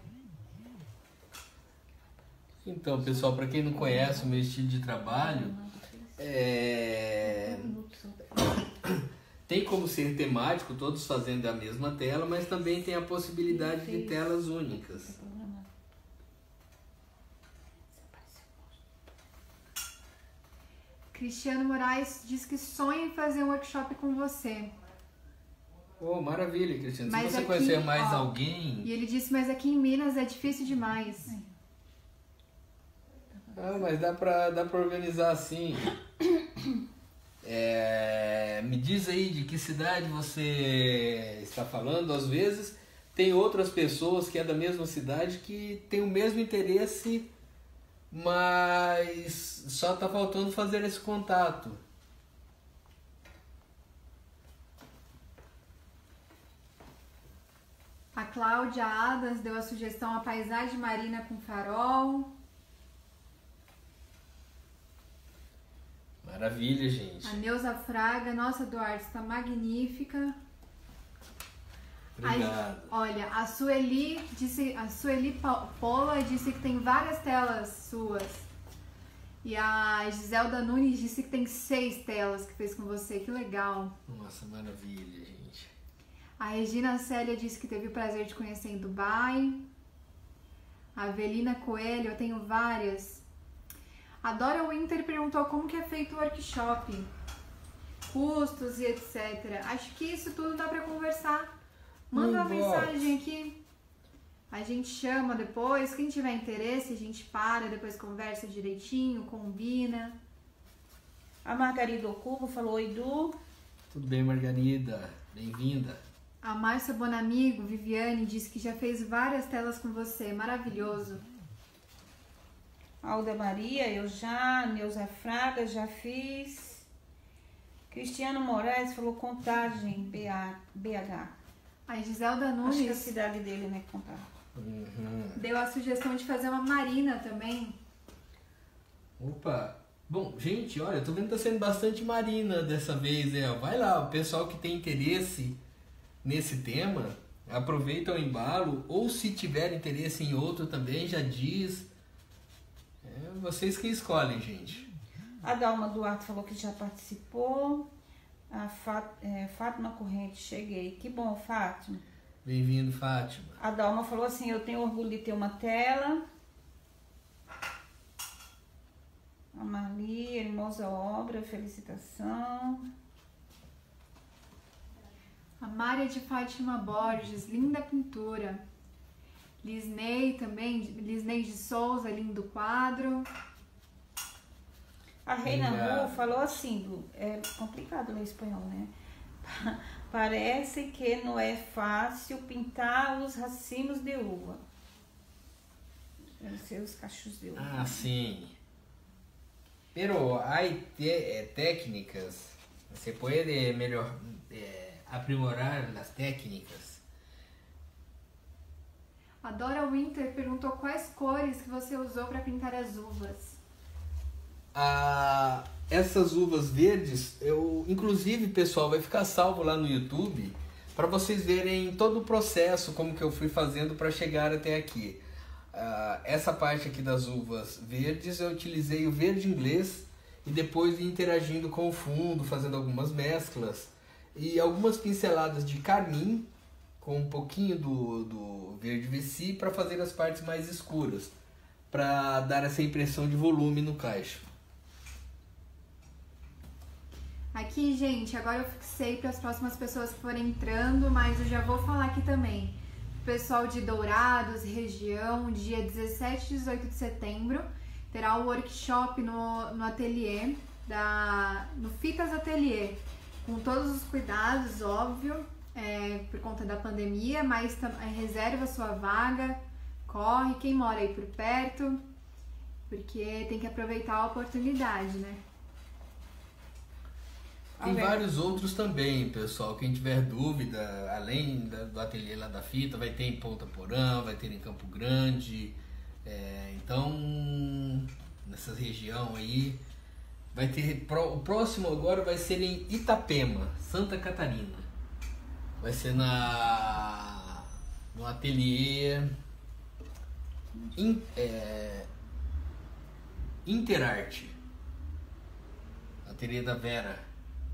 Então, pessoal, para quem não conhece o meu estilo de trabalho, tem como ser temático, todos fazendo a mesma tela, mas também tem a possibilidade de telas únicas. Cristiano Moraes diz que sonha em fazer um workshop com você. Oh, maravilha, Cristiano. Se Mas você aqui, conhecer mais ó, alguém... E ele disse, mas aqui em Minas é difícil demais. Ah, mas dá pra organizar assim. Me diz aí de que cidade você está falando. Às vezes tem outras pessoas que é da mesma cidade que tem o mesmo interesse, mas só tá faltando fazer esse contato. A Cláudia Adams deu a sugestão a paisagem marina com farol. Maravilha, gente. A Neuza Fraga, nossa, Duarte, está magnífica. Obrigado. Olha, a Sueli Pola disse que tem várias telas suas. E a Giselda Nunes disse que tem 6 telas que fez com você. Que legal. Nossa, maravilha, gente. A Regina Célia disse que teve o prazer de conhecer em Dubai. A Avelina Coelho, eu tenho várias. A Dora Winter perguntou como que é feito o workshop, custos e etc. Acho que isso tudo dá para conversar. Manda uma mensagem aqui. A gente chama depois. Quem tiver interesse, a gente para, depois conversa direitinho, combina. A Margarida Ocubo falou: oi, Du. Tudo bem, Margarida? Bem-vinda. A Márcia Bonamigo, Viviane, disse que já fez várias telas com você. Maravilhoso. Alda Maria, eu já. Neuza Fraga, já fiz. Cristiano Moraes falou Contagem, BH. A Giselda Acho que é a Nunes cidade dele, né? Contagem. deu a sugestão de fazer uma marina também. Opa! Bom, gente, olha, eu tô vendo que tá sendo bastante marina dessa vez, Vai lá, o pessoal que tem interesse nesse tema, aproveita o embalo, ou se tiver interesse em outro também, já diz. Vocês que escolhem, gente. A Dalma Duarte falou que já participou. A Fátima Corrente, cheguei. Que bom, Fátima. Bem-vindo, Fátima. A Dalma falou assim: eu tenho orgulho de ter uma tela. A Marli, hermosa obra, felicitação. A Mária de Fátima Borges, linda pintura. Lisney também, Lisney de Souza, lindo quadro. A Reina Obrigado. Ru falou assim: é complicado ler espanhol, né? Parece que não é fácil pintar os racimos de uva. Deve ser os cachos de uva. Ah, sim. Pero hay técnicas. Se puede aprimorar las técnicas. A Dora Winter perguntou quais cores que você usou para pintar as uvas. Essas uvas verdes, inclusive, pessoal, vai ficar salvo lá no YouTube. para vocês verem todo o processo, como que eu fui fazendo para chegar até aqui. Essa parte aqui das uvas verdes eu utilizei o verde inglês e depois vim interagindo com o fundo, fazendo algumas mesclas e algumas pinceladas de carmim com um pouquinho do verde vici para fazer as partes mais escuras, para dar essa impressão de volume no cacho. Aqui, gente, agora eu fixei para as próximas pessoas que forem entrando, mas eu já vou falar aqui também. Pessoal de Dourados, região, dia 17 e 18 de setembro, terá o workshop no ateliê, no Fitas Ateliê, com todos os cuidados, óbvio, por conta da pandemia, mas reserva sua vaga, corre, quem mora aí por perto, porque tem que aproveitar a oportunidade, né? Tem vários outros também, pessoal. Quem tiver dúvida, além do ateliê lá da fita, vai ter em Ponta Porã, vai ter em Campo Grande. Então, nessa região aí, vai ter. O próximo agora vai ser em Itapema, Santa Catarina. Vai ser no ateliê Interarte. Ateliê da Vera.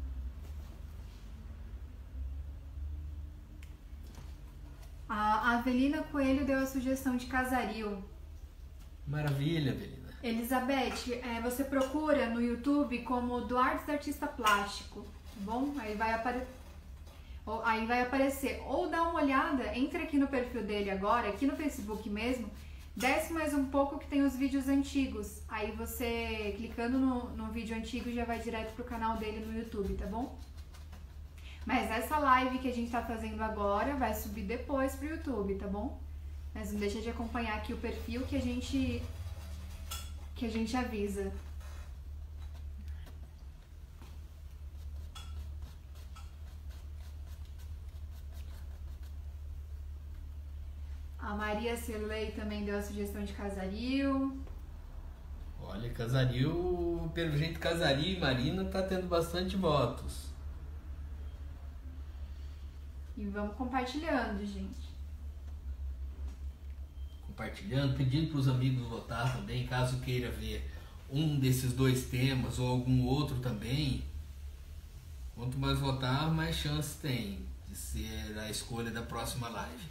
A Avelina Coelho deu a sugestão de Casaril. Maravilha, Avelina. Elizabeth, você procura no YouTube como Duarte Artista Plástico, tá bom? Aí vai aparecer. Ou dá uma olhada, entra aqui no perfil dele agora, aqui no Facebook mesmo, desce mais um pouco que tem os vídeos antigos. Aí você, clicando no vídeo antigo, já vai direto pro canal dele no YouTube, tá bom? Mas essa live que a gente tá fazendo agora vai subir depois pro YouTube, tá bom? Mas não deixa de acompanhar aqui o perfil que a gente avisa. A Maria Cirlei também deu a sugestão de Casaril. Olha, Casaril, pelo jeito Casaril e Marina tá tendo bastante votos. E vamos compartilhando, gente. Compartilhando, pedindo para os amigos votar também, caso queira ver um desses dois temas ou algum outro também. Quanto mais votar, mais chance tem de ser a escolha da próxima live.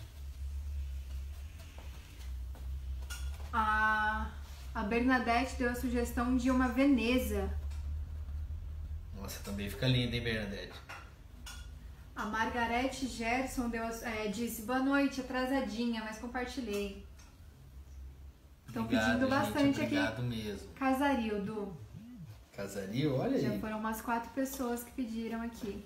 A Bernadette deu a sugestão de uma Veneza. Nossa, também fica linda, hein, Bernadette? A Margarete Gerson disse, boa noite, atrasadinha, mas compartilhei. Estão pedindo bastante, gente, obrigado aqui. Mesmo. Casaril, Du. Casaril, olha aí. Já foram umas 4 pessoas que pediram aqui.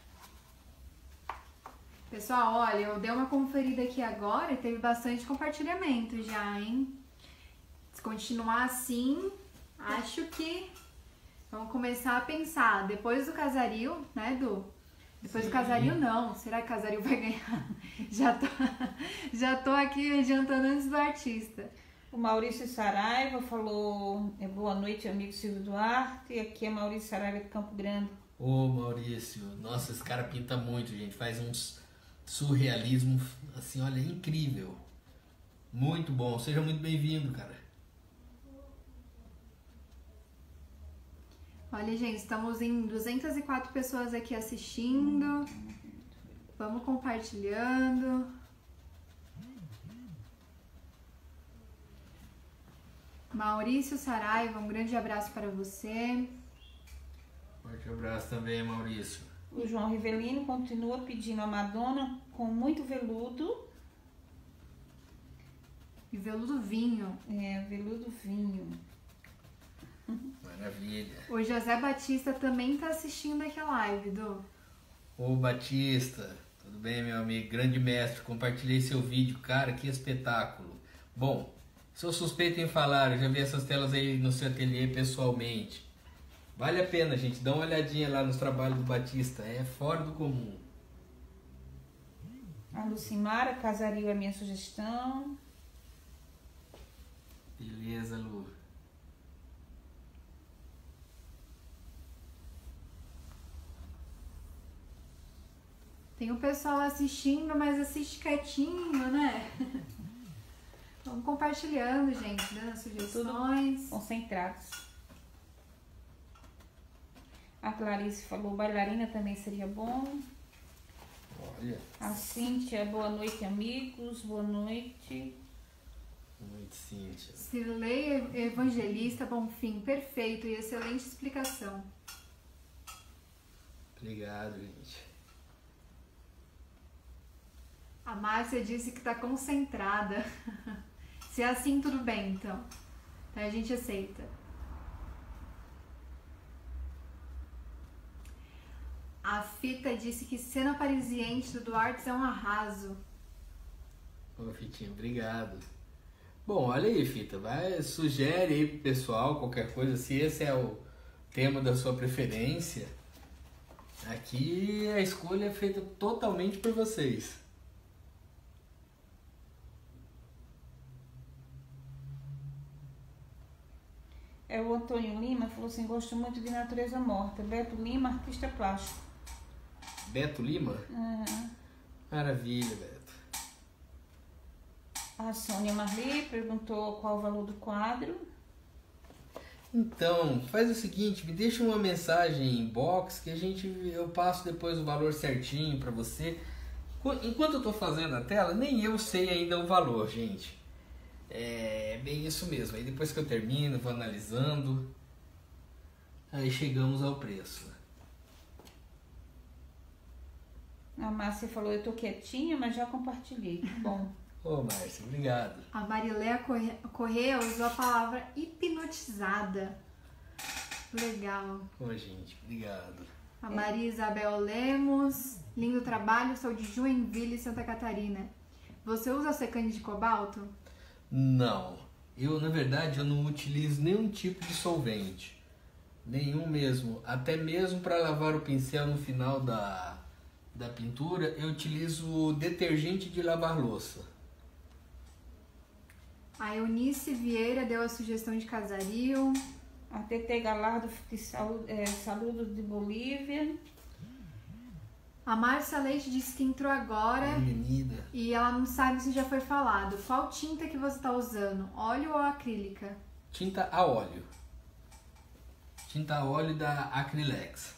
Pessoal, olha, eu dei uma conferida aqui agora e teve bastante compartilhamento já, hein? Se continuar assim, acho que vamos começar a pensar. Depois do Casaril, né, Du? Depois do Casaril, não. Será que o Casaril vai ganhar? Já tô aqui adiantando antes do artista. O Maurício Saraiva falou, boa noite, amigo Silvio Duarte. E aqui é Maurício Saraiva de Campo Grande. Ô, Maurício, nossa, esse cara pinta muito, gente. Faz uns surrealismo, assim, olha, incrível. Muito bom. Seja muito bem-vindo, cara. Olha, gente, estamos em 204 pessoas aqui assistindo. Vamos compartilhando. Maurício Saraiva, um grande abraço para você. Forte abraço também, Maurício. O João Rivelino continua pedindo a Madonna com muito veludo. E veludo vinho. Veludo vinho. Maravilha. O José Batista também está assistindo aqui a live, Du. Ô, Batista, tudo bem, meu amigo? Grande mestre, compartilhei seu vídeo, cara, que espetáculo. Bom, sou suspeito em falar, eu já vi essas telas aí no seu ateliê pessoalmente. Vale a pena, gente, dá uma olhadinha lá nos trabalhos do Batista, é fora do comum. A Lucimara, Casaril é a minha sugestão. Beleza, Lu. Tem o pessoal assistindo, mas assiste quietinho, né? Vamos compartilhando, gente, dando sugestões. Concentrados. A Clarice falou, bailarina também seria bom. Olha. A Cíntia, boa noite, amigos. Boa noite. Boa noite, Cíntia. Cirlei Evangelista Bonfim, perfeito e excelente explicação. Obrigado, gente. A Márcia disse que tá concentrada. Se é assim, tudo bem, então. Então a gente aceita. A Fita disse que cena parisiense do Duarte é um arraso. Ô, Fitinha, obrigado. Bom, olha aí, Fita, sugere aí pro pessoal qualquer coisa, se esse é o tema da sua preferência. Aqui a escolha é feita totalmente por vocês. O Antônio Lima falou assim, gosto muito de natureza morta. Beto Lima, artista plástico. Beto Lima? Maravilha, Beto. A Sônia Marli perguntou qual o valor do quadro. Então, faz o seguinte, me deixa uma mensagem em inbox que eu passo depois o valor certinho pra você. Enquanto eu tô fazendo a tela, nem eu sei ainda o valor, gente. É bem isso mesmo. Aí depois que eu termino, vou analisando, aí chegamos ao preço. A Márcia falou, eu tô quietinha, mas já compartilhei. Bom. Ô, Márcia, obrigado. A Mariléa Corrêa usou a palavra hipnotizada. Legal. Ô, gente, obrigado. A Maria Isabel Lemos, lindo trabalho, sou de Joinville, Santa Catarina. Você usa secante de cobalto? Não. Na verdade, eu não utilizo nenhum tipo de solvente. Nenhum mesmo. Até mesmo para lavar o pincel no final da pintura, eu utilizo detergente de lavar louça. A Eunice Vieira deu a sugestão de casario. A TT Galardo, saludos de Bolívia. A Márcia Leite disse que entrou agora. Menina. E ela não sabe se já foi falado. Qual tinta que você está usando? Óleo ou acrílica? Tinta a óleo. Tinta a óleo da Acrylex.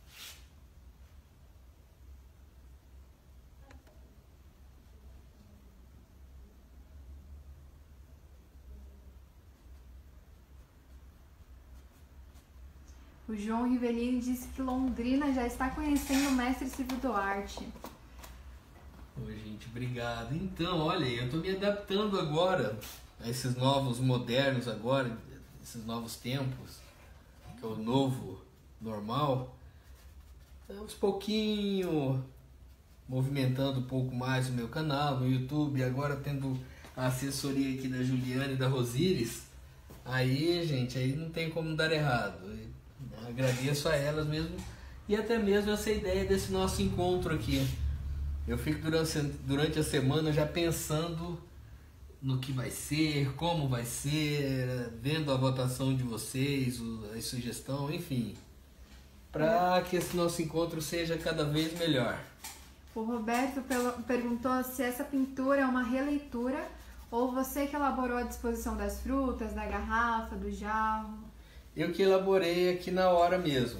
O João Rivelini disse que Londrina já está conhecendo o mestre Silvio Duarte. Ô, gente, obrigado. Então, olha, eu tô me adaptando agora a esses novos modernos agora, esses novos tempos, que é o novo normal. Aos pouquinho movimentando um pouco mais o meu canal no YouTube, agora tendo a assessoria aqui da Juliana e da Rosíris. Aí, gente, aí não tem como dar errado. Agradeço a elas mesmo e até mesmo essa ideia desse nosso encontro aqui. Eu fico durante a semana já pensando no que vai ser, como vai ser, vendo a votação de vocês, a sugestão, enfim, para que esse nosso encontro seja cada vez melhor. O Roberto perguntou se essa pintura é uma releitura ou você que elaborou a disposição das frutas, da garrafa, do jarro. Eu que elaborei aqui na hora mesmo.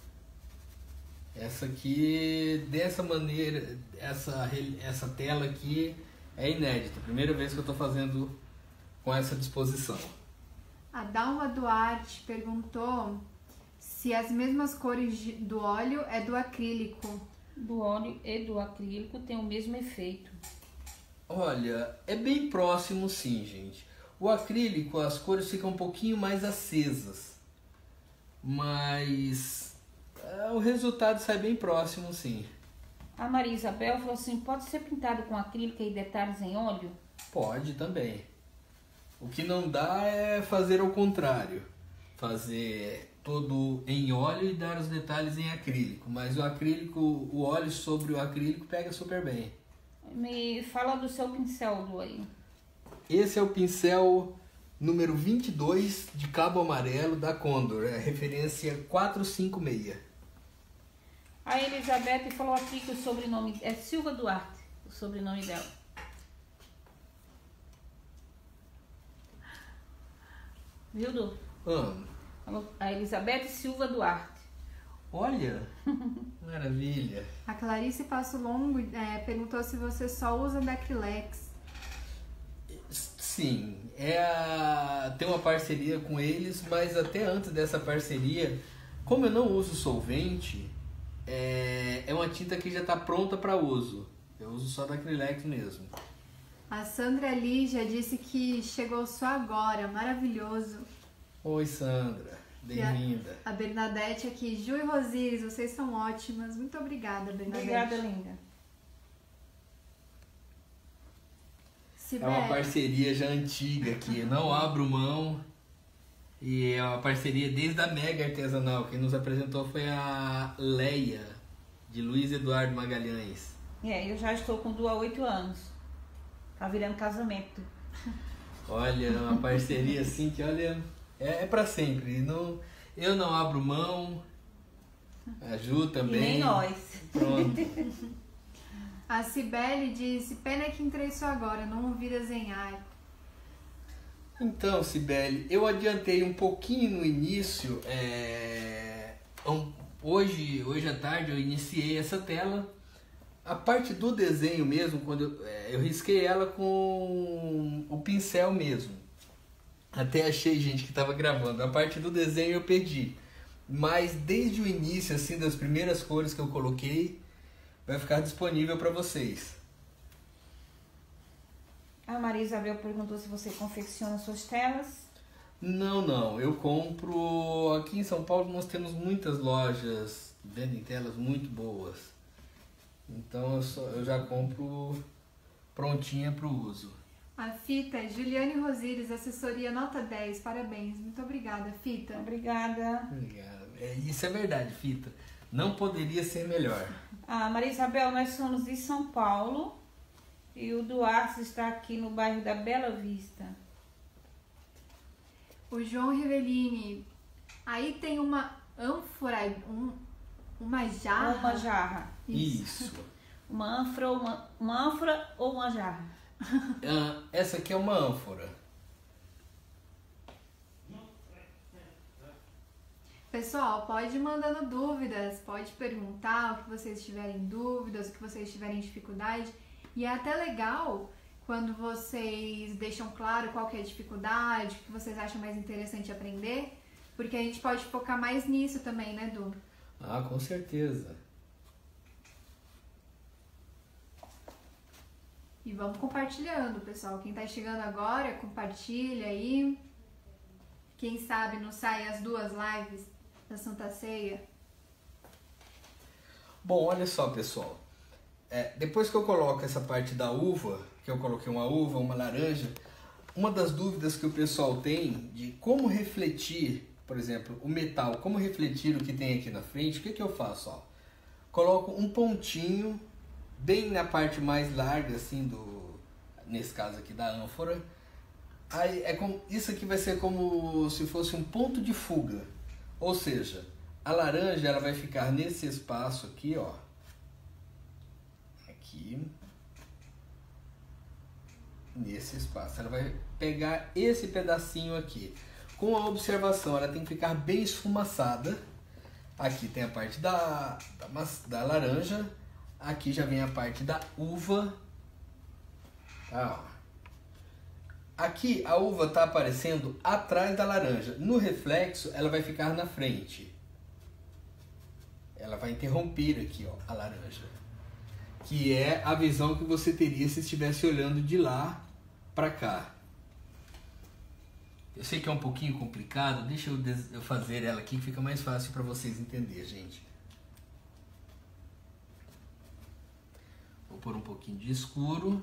Essa aqui, dessa maneira, essa tela aqui é inédita. Primeira vez que eu estou fazendo com essa disposição. A Dalma Duarte perguntou se as mesmas cores do óleo é do acrílico. Do óleo e do acrílico tem o mesmo efeito. Olha, é bem próximo sim, gente. O acrílico, as cores ficam um pouquinho mais acesas. Mas o resultado sai bem próximo, sim. A Maria Isabel falou assim, pode ser pintado com acrílica e detalhes em óleo? Pode também. O que não dá é fazer ao contrário. Fazer todo em óleo e dar os detalhes em acrílico. Mas o acrílico, o óleo sobre o acrílico pega super bem. Me fala do seu pincel, Lu, aí. Esse é o pincel número 22 de cabo amarelo da Condor, é a referência 456. A Elizabeth falou aqui que o sobrenome é Silva Duarte, o sobrenome dela. Viu, Du? Falou a Elizabeth Silva Duarte. Olha, maravilha. A Clarice Passo Longo perguntou se você só usa Dacrilex. Sim, tem uma parceria com eles, mas até antes dessa parceria, como eu não uso solvente, é uma tinta que já está pronta para uso. Eu uso só Dacrilex mesmo. A Sandra Lígia disse que chegou só agora, maravilhoso. Oi, Sandra, bem-vinda. A Bernadette aqui, Ju e Rosíris, vocês são ótimas. Muito obrigada, Bernadette. Obrigada, linda. É uma parceria já antiga aqui, não abro mão. E é uma parceria desde a Mega Artesanal. Quem nos apresentou foi a Leia, de Luiz Eduardo Magalhães. Eu já estou com Du há 8 anos. Tá virando casamento. Olha, uma parceria assim que, olha, é pra sempre. Eu não abro mão, a Ju também. E nem nós. Pronto. A Cibele disse, pena que entrei só agora, não ouvi desenhar. Então, Cibele, eu adiantei um pouquinho no início. Hoje à tarde eu iniciei essa tela. A parte do desenho mesmo, quando eu risquei ela com o pincel mesmo. Até achei, gente, que estava gravando. A parte do desenho eu perdi. Mas desde o início, assim, das primeiras cores que eu coloquei, vai ficar disponível para vocês. A Maria Isabel perguntou se você confecciona suas telas. Não. Eu compro... Aqui em São Paulo nós temos muitas lojas vendem telas muito boas. Então eu já compro prontinha para o uso. A Fita, Juliane Rosíris, assessoria nota 10, parabéns. Muito obrigada, Fita. Obrigada. Obrigado. Isso é verdade, Fita. Não poderia ser melhor. Maria Isabel, nós somos de São Paulo e o Duarte está aqui no bairro da Bela Vista. O João Rivellini, aí tem uma ânfora, uma jarra. Uma jarra. Isso. Uma ânfora ou uma jarra? Essa aqui é uma ânfora. Pessoal, pode ir mandando dúvidas, pode perguntar o que vocês tiverem dúvidas, o que vocês tiverem dificuldade. E é até legal quando vocês deixam claro qual que é a dificuldade, o que vocês acham mais interessante aprender, porque a gente pode focar mais nisso também, né, Du? Com certeza. E vamos compartilhando, pessoal. Quem tá chegando agora, compartilha aí. Quem sabe não sai as 2 lives da Santa Ceia. Bom, olha só, pessoal. Depois que eu coloco essa parte da uva, que eu coloquei uma uva, uma laranja, uma das dúvidas que o pessoal tem de como refletir, por exemplo, o metal, como refletir o que tem aqui na frente, o que eu faço? Coloco um pontinho bem na parte mais larga, assim, nesse caso aqui da ânfora. Aí isso aqui vai ser como se fosse um ponto de fuga. Ou seja, a laranja ela vai ficar nesse espaço aqui, ó. Aqui. Nesse espaço. Ela vai pegar esse pedacinho aqui. Com a observação, ela tem que ficar bem esfumaçada. Aqui tem a parte da laranja. Aqui já vem a parte da uva. Tá, ó. Aqui a uva está aparecendo atrás da laranja. No reflexo, ela vai ficar na frente. Ela vai interromper aqui, ó, a laranja. Que é a visão que você teria se estivesse olhando de lá para cá. Eu sei que é um pouquinho complicado. Deixa eu fazer ela aqui que fica mais fácil para vocês entenderem, gente. Vou pôr um pouquinho de escuro.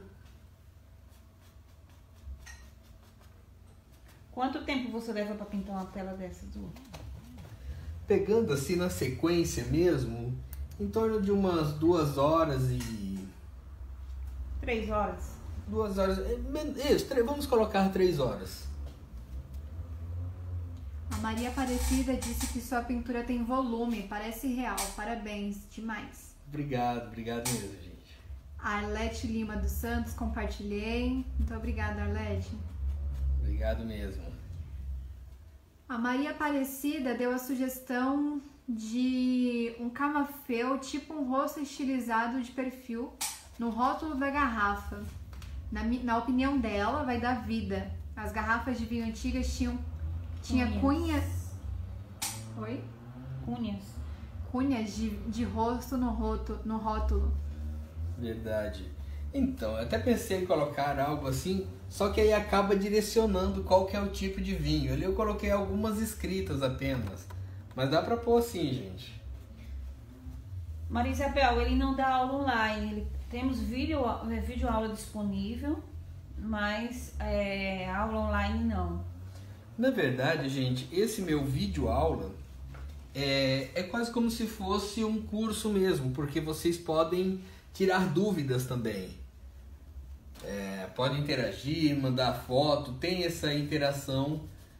Quanto tempo você leva para pintar uma tela dessa, Du? Pegando assim na sequência mesmo, em torno de umas 2 horas e... 3 horas? 2 horas... Isso, vamos colocar 3 horas. A Maria Aparecida disse que sua pintura tem volume, parece real. Parabéns, demais. Obrigado mesmo, gente. A Arlete Lima dos Santos, compartilhei. Muito obrigada, Arlete. Obrigado mesmo. A Maria Aparecida deu a sugestão de um camafeu, tipo um rosto estilizado de perfil, no rótulo da garrafa. Na opinião dela, vai dar vida. As garrafas de vinho antigas tinha cunhas. Oi? Cunhas de rosto no rótulo. Verdade. Então, eu até pensei em colocar algo assim, só que aí acaba direcionando qual que é o tipo de vinho. Ali eu coloquei algumas escritas apenas, mas dá pra pôr assim, gente. Maria Isabel, ele não dá aula online, temos vídeo aula disponível, mas aula online não. Na verdade, gente, esse meu vídeo aula é quase como se fosse um curso mesmo, porque vocês podem tirar dúvidas também. Podem interagir, mandar foto, tem essa interação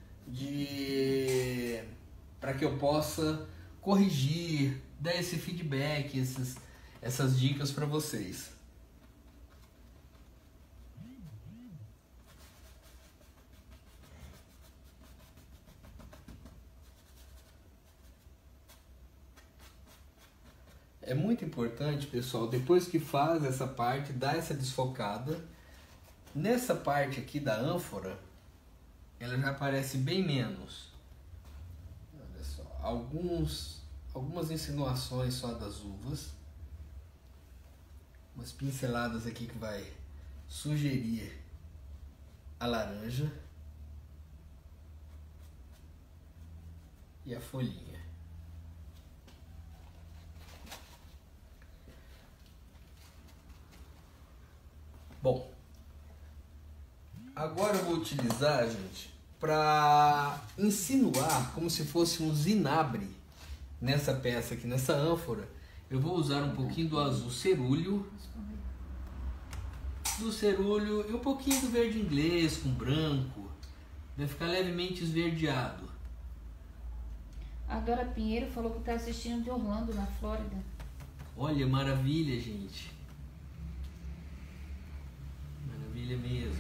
para que eu possa corrigir, dar esse feedback, essas dicas para vocês. É muito importante, pessoal, depois que faz essa parte, dar essa desfocada. Nessa parte aqui da ânfora, ela já aparece bem menos. Olha só, algumas insinuações só das uvas. Umas pinceladas aqui que vai sugerir a laranja. E a folhinha. Bom, agora eu vou utilizar, gente, para insinuar como se fosse um zinabre nessa peça aqui, nessa ânfora. Eu vou usar um pouquinho do azul cerúleo, e um pouquinho do verde inglês com branco. Vai ficar levemente esverdeado. A Dora Pinheiro falou que está assistindo de Orlando, na Flórida. Olha, maravilha, gente. Maravilha mesmo.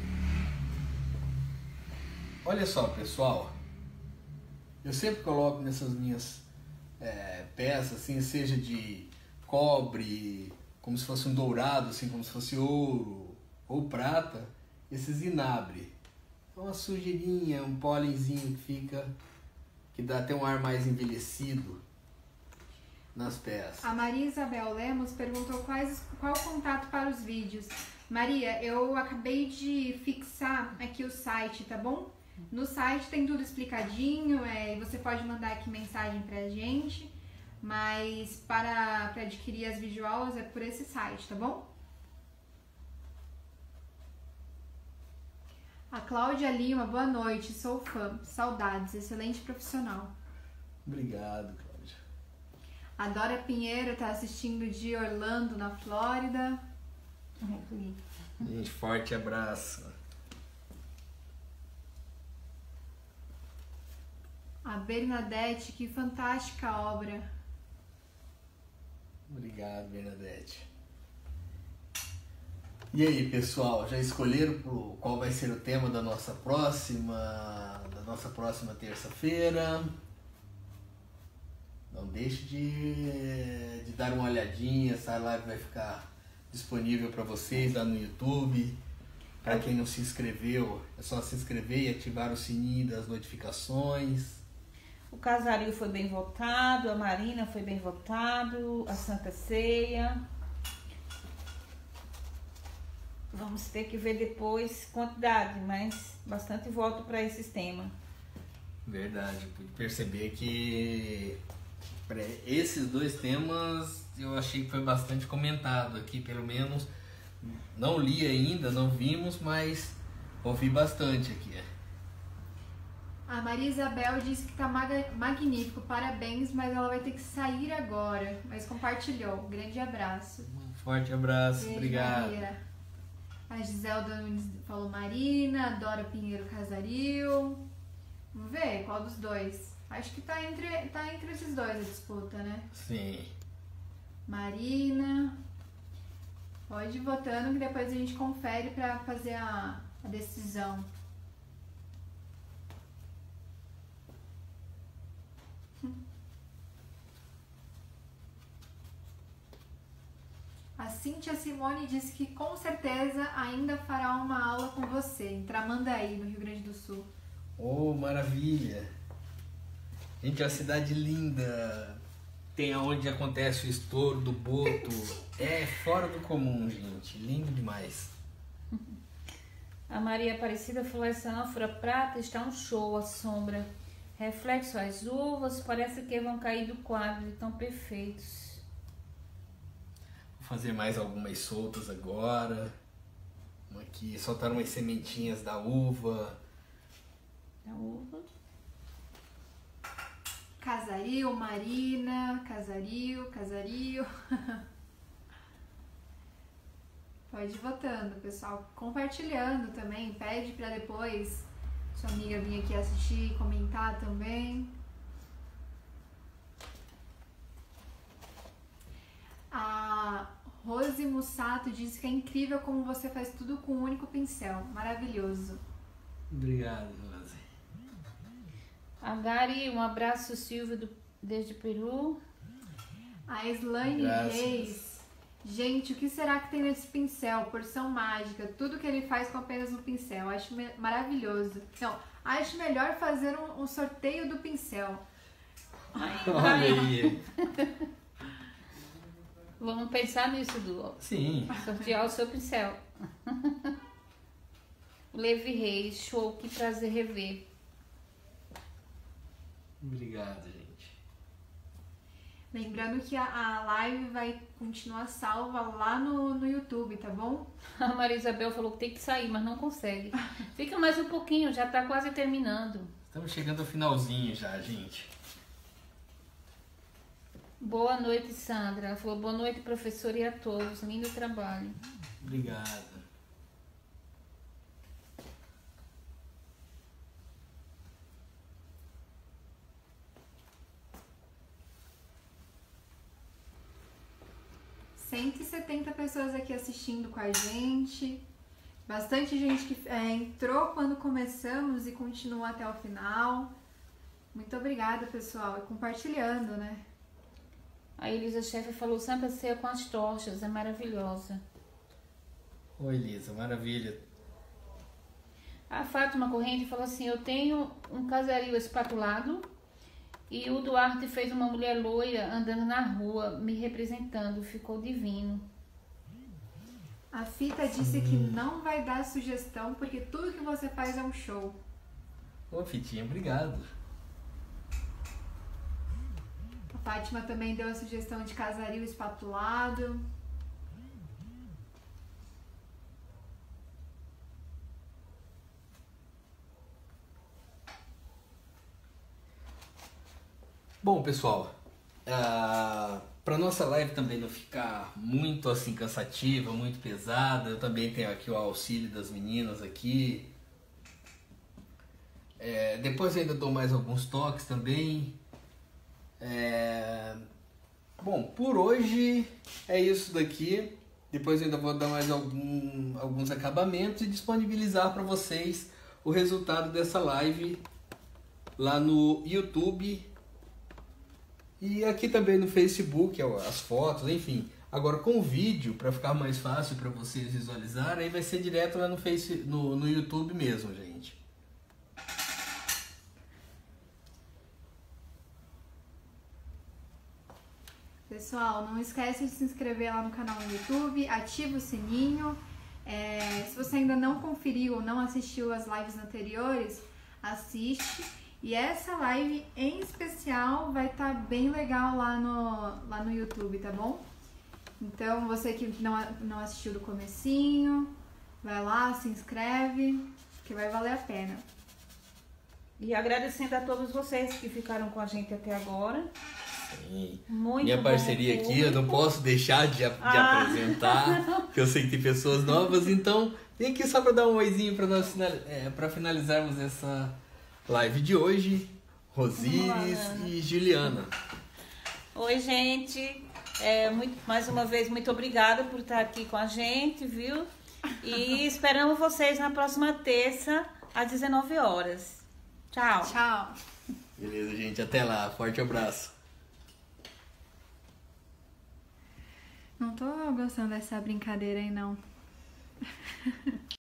Olha só, pessoal. Eu sempre coloco nessas minhas peças, assim, seja de cobre, como se fosse um dourado, assim, como se fosse ouro ou prata, esse zinabre. É uma sujeirinha, um pólenzinho que dá até um ar mais envelhecido nas peças. A Maria Isabel Lemos perguntou qual o contato para os vídeos. Maria, eu acabei de fixar aqui o site, tá bom? No site tem tudo explicadinho, e você pode mandar aqui mensagem pra gente, mas para adquirir as videoaulas é por esse site, tá bom? A Cláudia Lima, boa noite, sou fã, saudades, excelente profissional. Obrigado, Cláudia. A Dora Pinheiro tá assistindo de Orlando, na Flórida. Gente, forte abraço. A Bernadette, que fantástica obra. Obrigado, Bernadette. E aí, pessoal, já escolheram qual vai ser o tema da nossa próxima terça-feira? Não deixe de dar uma olhadinha, essa live vai ficar disponível para vocês lá no YouTube. Para quem não se inscreveu, é só se inscrever e ativar o sininho das notificações. O Casario foi bem votado, a Marina foi bem votado, a Santa Ceia. Vamos ter que ver depois quantidade, mas bastante voto para esses temas. Verdade, pude perceber que esses dois temas eu achei que foi bastante comentado aqui, pelo menos. Não li ainda, não vimos, mas ouvi bastante aqui. A Maria Isabel disse que tá magnífico, parabéns, mas ela vai ter que sair agora, mas compartilhou. Grande abraço. Um forte abraço, beijo, obrigado. Maria. A Giselda Nunes falou Marina, a Dora Pinheiro Casario. Vamos ver qual dos dois. Acho que tá entre esses dois a disputa, né? Sim. Marina. Pode ir votando que depois a gente confere pra fazer a decisão. A Cíntia Simone disse que com certeza ainda fará uma aula com você em Tramandaí, no Rio Grande do Sul. Oh, maravilha! Gente, é uma cidade linda. Tem aonde acontece o estouro do boto. É fora do comum, gente. Lindo demais. A Maria Aparecida falou: essa ânfora prata está um show, a sombra. Reflexo as uvas, parece que vão cair do quadro, de tão perfeitos. Vou fazer mais algumas soltas agora. Aqui, soltar umas sementinhas da uva. A uva. Casario, Marina, casario. Pode ir votando, pessoal. Compartilhando também. Pede pra depois sua amiga vir aqui assistir e comentar também. A Rose Mussato disse que é incrível como você faz tudo com um único pincel. Maravilhoso. Obrigado, Rose. A Gari, um abraço, Silvio, desde o Peru. A Slane Reis. Gente, o que será que tem nesse pincel? Porção mágica. Tudo que ele faz com apenas um pincel. Acho maravilhoso. Então, acho melhor fazer um sorteio do pincel. Olha aí. Vamos pensar nisso, Du. Sim. Sortear o seu pincel. Levi Reis, show, que prazer rever. Obrigado, gente. Lembrando que a live vai continuar salva lá no YouTube, tá bom? A Maria Isabel falou que tem que sair, mas não consegue. Fica mais um pouquinho, já tá quase terminando. Estamos chegando ao finalzinho já, gente. Boa noite, Sandra. Ela falou: boa noite, professor, e a todos. Lindo trabalho. Obrigado. ,170 pessoas aqui assistindo com a gente. Bastante gente que entrou quando começamos e continua até o final. Muito obrigada, pessoal. E compartilhando, né? A Elisa Chefe falou: Santa Ceia com as tochas, é maravilhosa. Oi, Elisa, maravilha. A Fátima Corrente falou assim: eu tenho um casario espatulado e o Duarte fez uma mulher loira andando na rua, me representando, ficou divino. A Fita disse que não vai dar sugestão porque tudo que você faz é um show. Ô, Fitinha, obrigado. A Fátima também deu a sugestão de casario espatulado. Bom, pessoal, para nossa live também não ficar muito assim cansativa, muito pesada, eu também tenho aqui o auxílio das meninas aqui. Depois eu ainda dou mais alguns toques também. Bom, por hoje é isso daqui. Depois eu ainda vou dar mais alguns acabamentos e disponibilizar para vocês o resultado dessa live lá no YouTube. E aqui também no Facebook, as fotos, enfim. Agora com o vídeo, para ficar mais fácil para vocês visualizarem, aí vai ser direto lá no YouTube mesmo, gente. Pessoal, não esquece de se inscrever lá no canal no YouTube, ativa o sininho. Se você ainda não conferiu ou não assistiu as lives anteriores, assiste. E essa live em especial vai estar bem legal lá no YouTube, tá bom? Então, você que não assistiu do comecinho, vai lá, se inscreve, que vai valer a pena. E agradecendo a todos vocês que ficaram com a gente até agora. Sim. Muito Minha parceria aqui, eu não posso deixar de apresentar, porque eu sei que tem pessoas novas, então vem aqui só para dar um oizinho para finalizarmos essa Live de hoje, Rosíris e Juliana. Oi, gente. Mais uma vez, muito obrigada por estar aqui com a gente, viu? E esperamos vocês na próxima terça, às 19 horas. Tchau. Tchau. Beleza, gente. Até lá. Forte abraço. Não tô gostando dessa brincadeira aí, não.